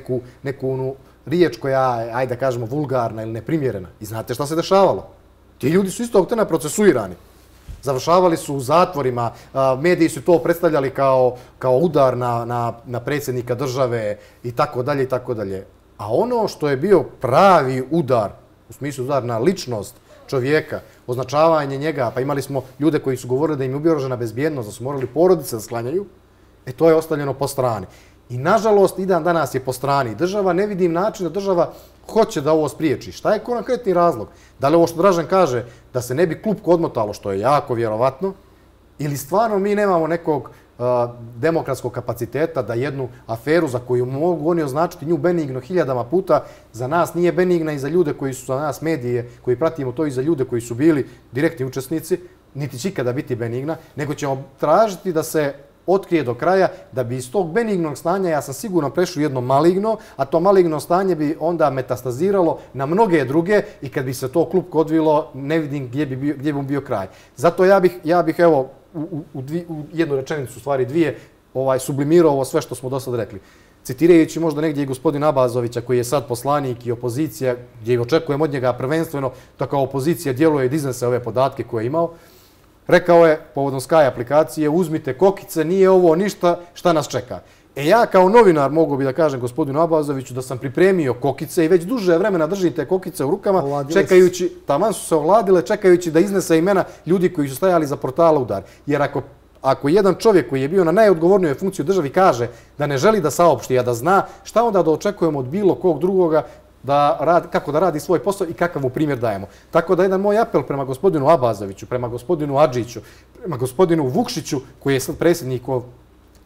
neku riječ koja je, ajde da kažemo, vulgarna ili neprimjerena. I znate šta se dešavalo? Ti ljudi su istog trena procesuirani. Završavali su u zatvorima, mediji su to predstavljali kao udar na predsjednika države i tako dalje i tako dalje. A ono što je bio pravi udar, u smislu udar na ličnost čovjeka, označavanje njega, pa imali smo ljude koji su govorili da im je ugrožena bezbjednost, da su morali porodice da sklanjaju, to je ostavljeno po strani. I nažalost, i dan danas je po strani. Država, ne vidim način da država hoće da ovo spriječi. Šta je konkretni razlog? Da li ovo što Dražen kaže da se ne bi klupko odmotalo, što je jako vjerovatno, ili stvarno mi nemamo nekog demokratskog kapaciteta da jednu aferu za koju mogu oni označiti nju benigno hiljadama puta, za nas nije benigna i za ljude koji su za nas medije, koji pratimo to i za ljude koji su bili direktni učesnici, niti će ikada biti benigna, nego ćemo tražiti da se otkrije do kraja, da bi iz tog benignog stanja, ja sam sigurno prešao jedno maligno, a to maligno stanje bi onda metastaziralo na mnoge druge i kad bi se to klupko odvilo, ne vidim gdje bi mu bio kraj. Zato ja bih evo, u jednu rečenicu, u stvari dvije, sublimirao ovo sve što smo do sad rekli. Citirajući možda negdje i gospodina Abazovića, koji je sad poslanik i opozicija, gdje očekujem od njega prvenstveno da kao opozicija djeluje i iznese ove podatke koje je imao, rekao je povodom Sky aplikacije, uzmite kokice, nije ovo ništa, šta nas čeka. Ja kao novinar mogu bi da kažem gospodinu Abazoviću da sam pripremio kokice i već duže vremena držim te kokice u rukama, čekajući, taman su se ovladile, čekajući da iznese imena ljudi koji su stajali za portala Udar. Jer ako jedan čovjek koji je bio na najodgovornijoj funkciji u državi kaže da ne želi da saopšti, a da zna, šta onda da očekujemo od bilo kog drugoga kako da radi svoj posao i kakav mu primjer dajemo. Tako da jedan moj apel prema gospodinu Abazoviću, prema gospodinu Adžiću, prema gospodinu Vukšiću, koji je sad predsjednik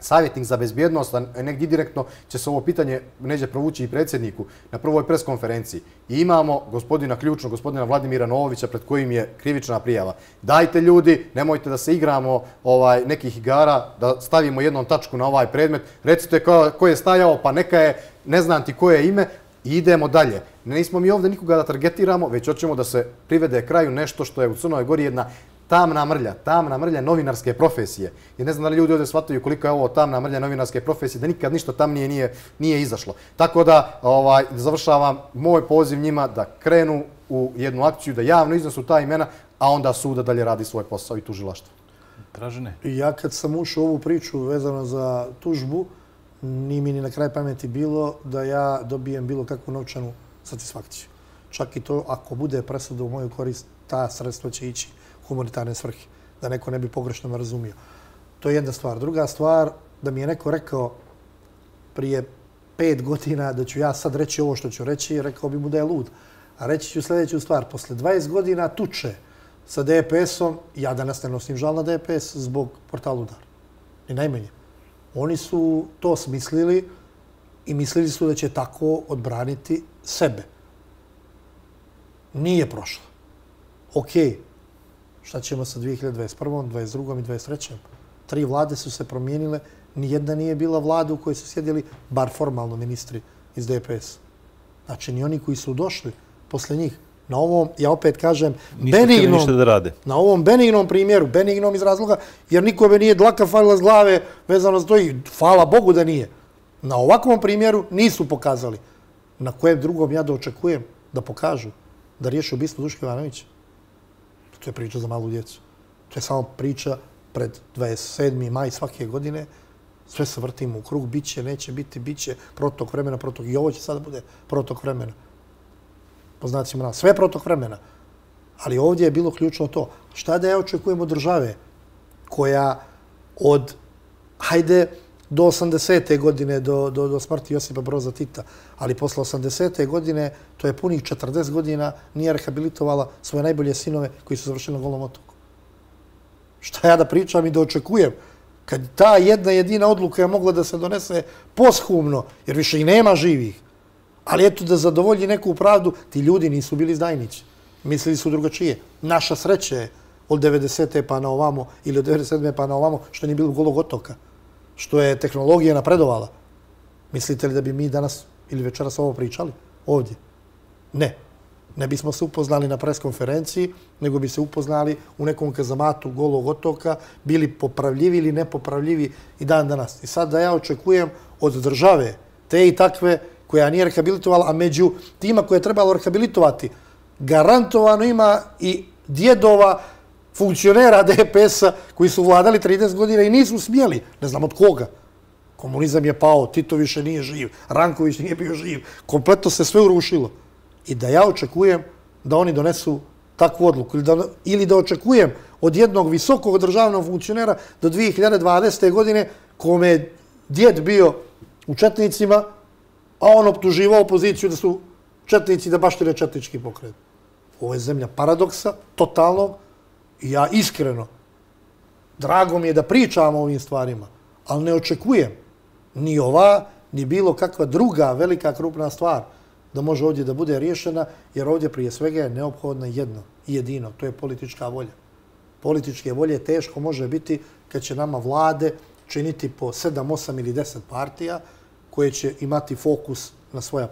savjetnik za bezbjednost, a negdje direktno će se ovo pitanje neđe provući i predsjedniku na prvoj preskonferenciji. I imamo gospodina ključnog, gospodina Vladimira Novovića, pred kojim je krivična prijava. Dajte ljudi, nemojte da se igramo nekih igara, da stavimo jednom tačku na ovaj predmet. Recite ko je stajao, pa neka je, ne znam ti koje ime, i idemo dalje. Nismo mi ovdje nikoga da targetiramo, već hoćemo da se privede kraju nešto što je u Crnoj Gori jedna tamna mrlja novinarske profesije. I ne znam da li ljudi ovdje shvataju koliko je ovo tamna mrlja novinarske profesije, da nikad ništa tamnije nije izašlo. Tako da završavam moj poziv njima da krenu u jednu akciju, da javno iznesu ta imena, a onda suda dalje radi svoj posao i tužilaštvo. Dražene? Ja kad sam ušao u ovu priču vezano za tužbu, nije mi ni na kraj pameti bilo da ja dobijem bilo kakvu novčanu satisfakciju. Čak i to, ako bude presuda u moju korist, ta sredstva će ići u humanitarne svrhe, da neko ne bi pogrešno me razumio. To je jedna stvar. Druga stvar, da mi je neko rekao prije 5 godina da ću ja sad reći ovo što ću reći, rekao bi mu da je lud. A reći ću sljedeću stvar. Posle 20 godina tuče sa DPS-om, ja danas ne nosim žal na DPS zbog portala Udar. Ni najmanje. Oni su to smislili i mislili su da će tako odbraniti sebe. Nije prošlo. Okej, šta ćemo sa 2021., 2022. i 2023. 3 vlade su se promijenile, nijedna nije bila vlada u kojoj su sjedili, bar formalno, ministri iz DPS. Znači, ni oni koji su došli posle njih, na ovom, ja opet kažem, na ovom benignom primjeru, benignom iz razloga, jer nikome nije dlaka falila s glave vezano za to i hvala Bogu da nije. Na ovakvom primjeru nisu pokazali. Na kojem drugom ja da očekujem da pokažu, da riješi ubistvo Duška Ivanovića? To je priča za malu djecu. To je samo priča pred 27. maj svake godine. Sve se vrtimo u krug, biće, neće biti, biće, protok vremena, protok. I ovo će sada bude protok vremena. Poznacimo nas. Sve je protok vremena. Ali ovdje je bilo ključno to. Šta da ja očekujem od države koja od, hajde, do 80. godine, do smrti Josipa Broza Tita, ali posle 80. godine, to je punih 40 godina, nije rehabilitovala svoje najbolje sinove koji su završili na Golom otoku. Šta ja da pričam i da očekujem? Kad ta jedna jedina odluka je mogla da se donese posthumno, jer više i nema živih, ali eto da zadovolji neku pravdu, ti ljudi nisu bili izdajnici. Mislili su drugačije. Naša sreća je od 90. pa na ovamo ili od 97. pa na ovamo što nije bilo Golog otoka. Što je tehnologija napredovala. Mislite li da bi mi danas ili večeras ovo pričali? Ovdje? Ne. Ne bismo se upoznali na preskonferenciji, nego bi se upoznali u nekom kazamatu Golog otoka, bili popravljivi ili nepopravljivi i dan danas. I sad da ja očekujem od države te i takve koja nije rehabilitovala, a među tima koje je trebalo rehabilitovati, garantovano ima i djedova funkcionera DPS-a koji su vladali 30 godina i nisu smjeli. Ne znam od koga. Komunizam je pao, Tito više nije živ, Ranković nije bio živ. Kompletno se sve urušilo. I da ja očekujem da oni donesu takvu odluku. Ili da očekujem od jednog visokog državnog funkcionera do 2020. godine kome je djed bio u četnicima, a on optuživao opoziciju da su četnici da baštine četnički pokret. Ovo je zemlja paradoksa, totalnog. I ja iskreno, drago mi je da pričam o ovim stvarima, ali ne očekujem ni ova, ni bilo kakva druga velika krupna stvar da može ovdje da bude riješena, jer ovdje prije svega je neophodno jedno i jedino, to je politička volja. Političke volje teško može biti kad će nama vlade činiti po 7, 8 ili 10 partija koje će imati fokus na svoje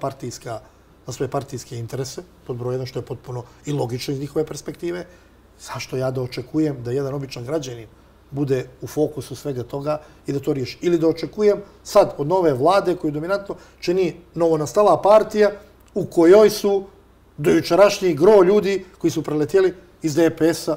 partijske interese, pod broj 1, što je potpuno i logično iz njihove perspektive. Zašto ja da očekujem da jedan običan građanin bude u fokusu svega toga i da to riješi? Ili da očekujem sad od nove vlade koju dominantno čini novonastala partija u kojoj su dojučerašnji gro ljudi koji su preletjeli iz DPS-a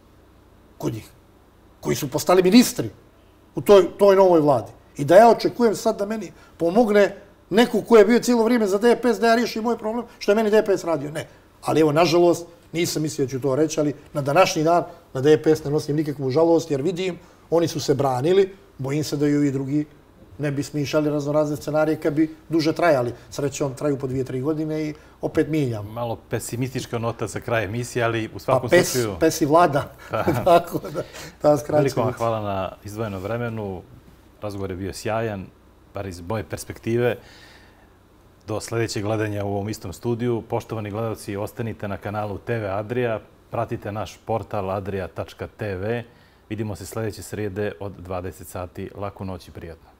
kod njih, koji su postali ministri u toj novoj vladi. I da ja očekujem sad da meni pomogne neko ko je bio cijelo vrijeme za DPS da ja riješim moj problem što je meni DPS radio. Ne. Ali evo, nažalost, nisam mislio da ću to reći, ali na današnji dan na DPS ne nosim nikakvu žalost, jer vidim, oni su se branili, bojim se da i ovi drugi ne bi smišljali raznorazne scenarije kad bi duže trajali. Srećom, traju po 2-3 godine i opet mijenjam. Malo pesimistička nota za kraj emisije, ali u svakom slučaju... Pes i vlada. Tako da, veliko vam hvala na izdvojenom vremenu. Razgovor je bio sjajan, bar iz moje perspektive. Do sljedećeg gledanja u ovom istom studiju. Poštovani gledalci, ostanite na kanalu TV Adria, pratite naš portal adria.tv. Vidimo se sljedeće srijede od 20 sati. Laku noć i prijatno.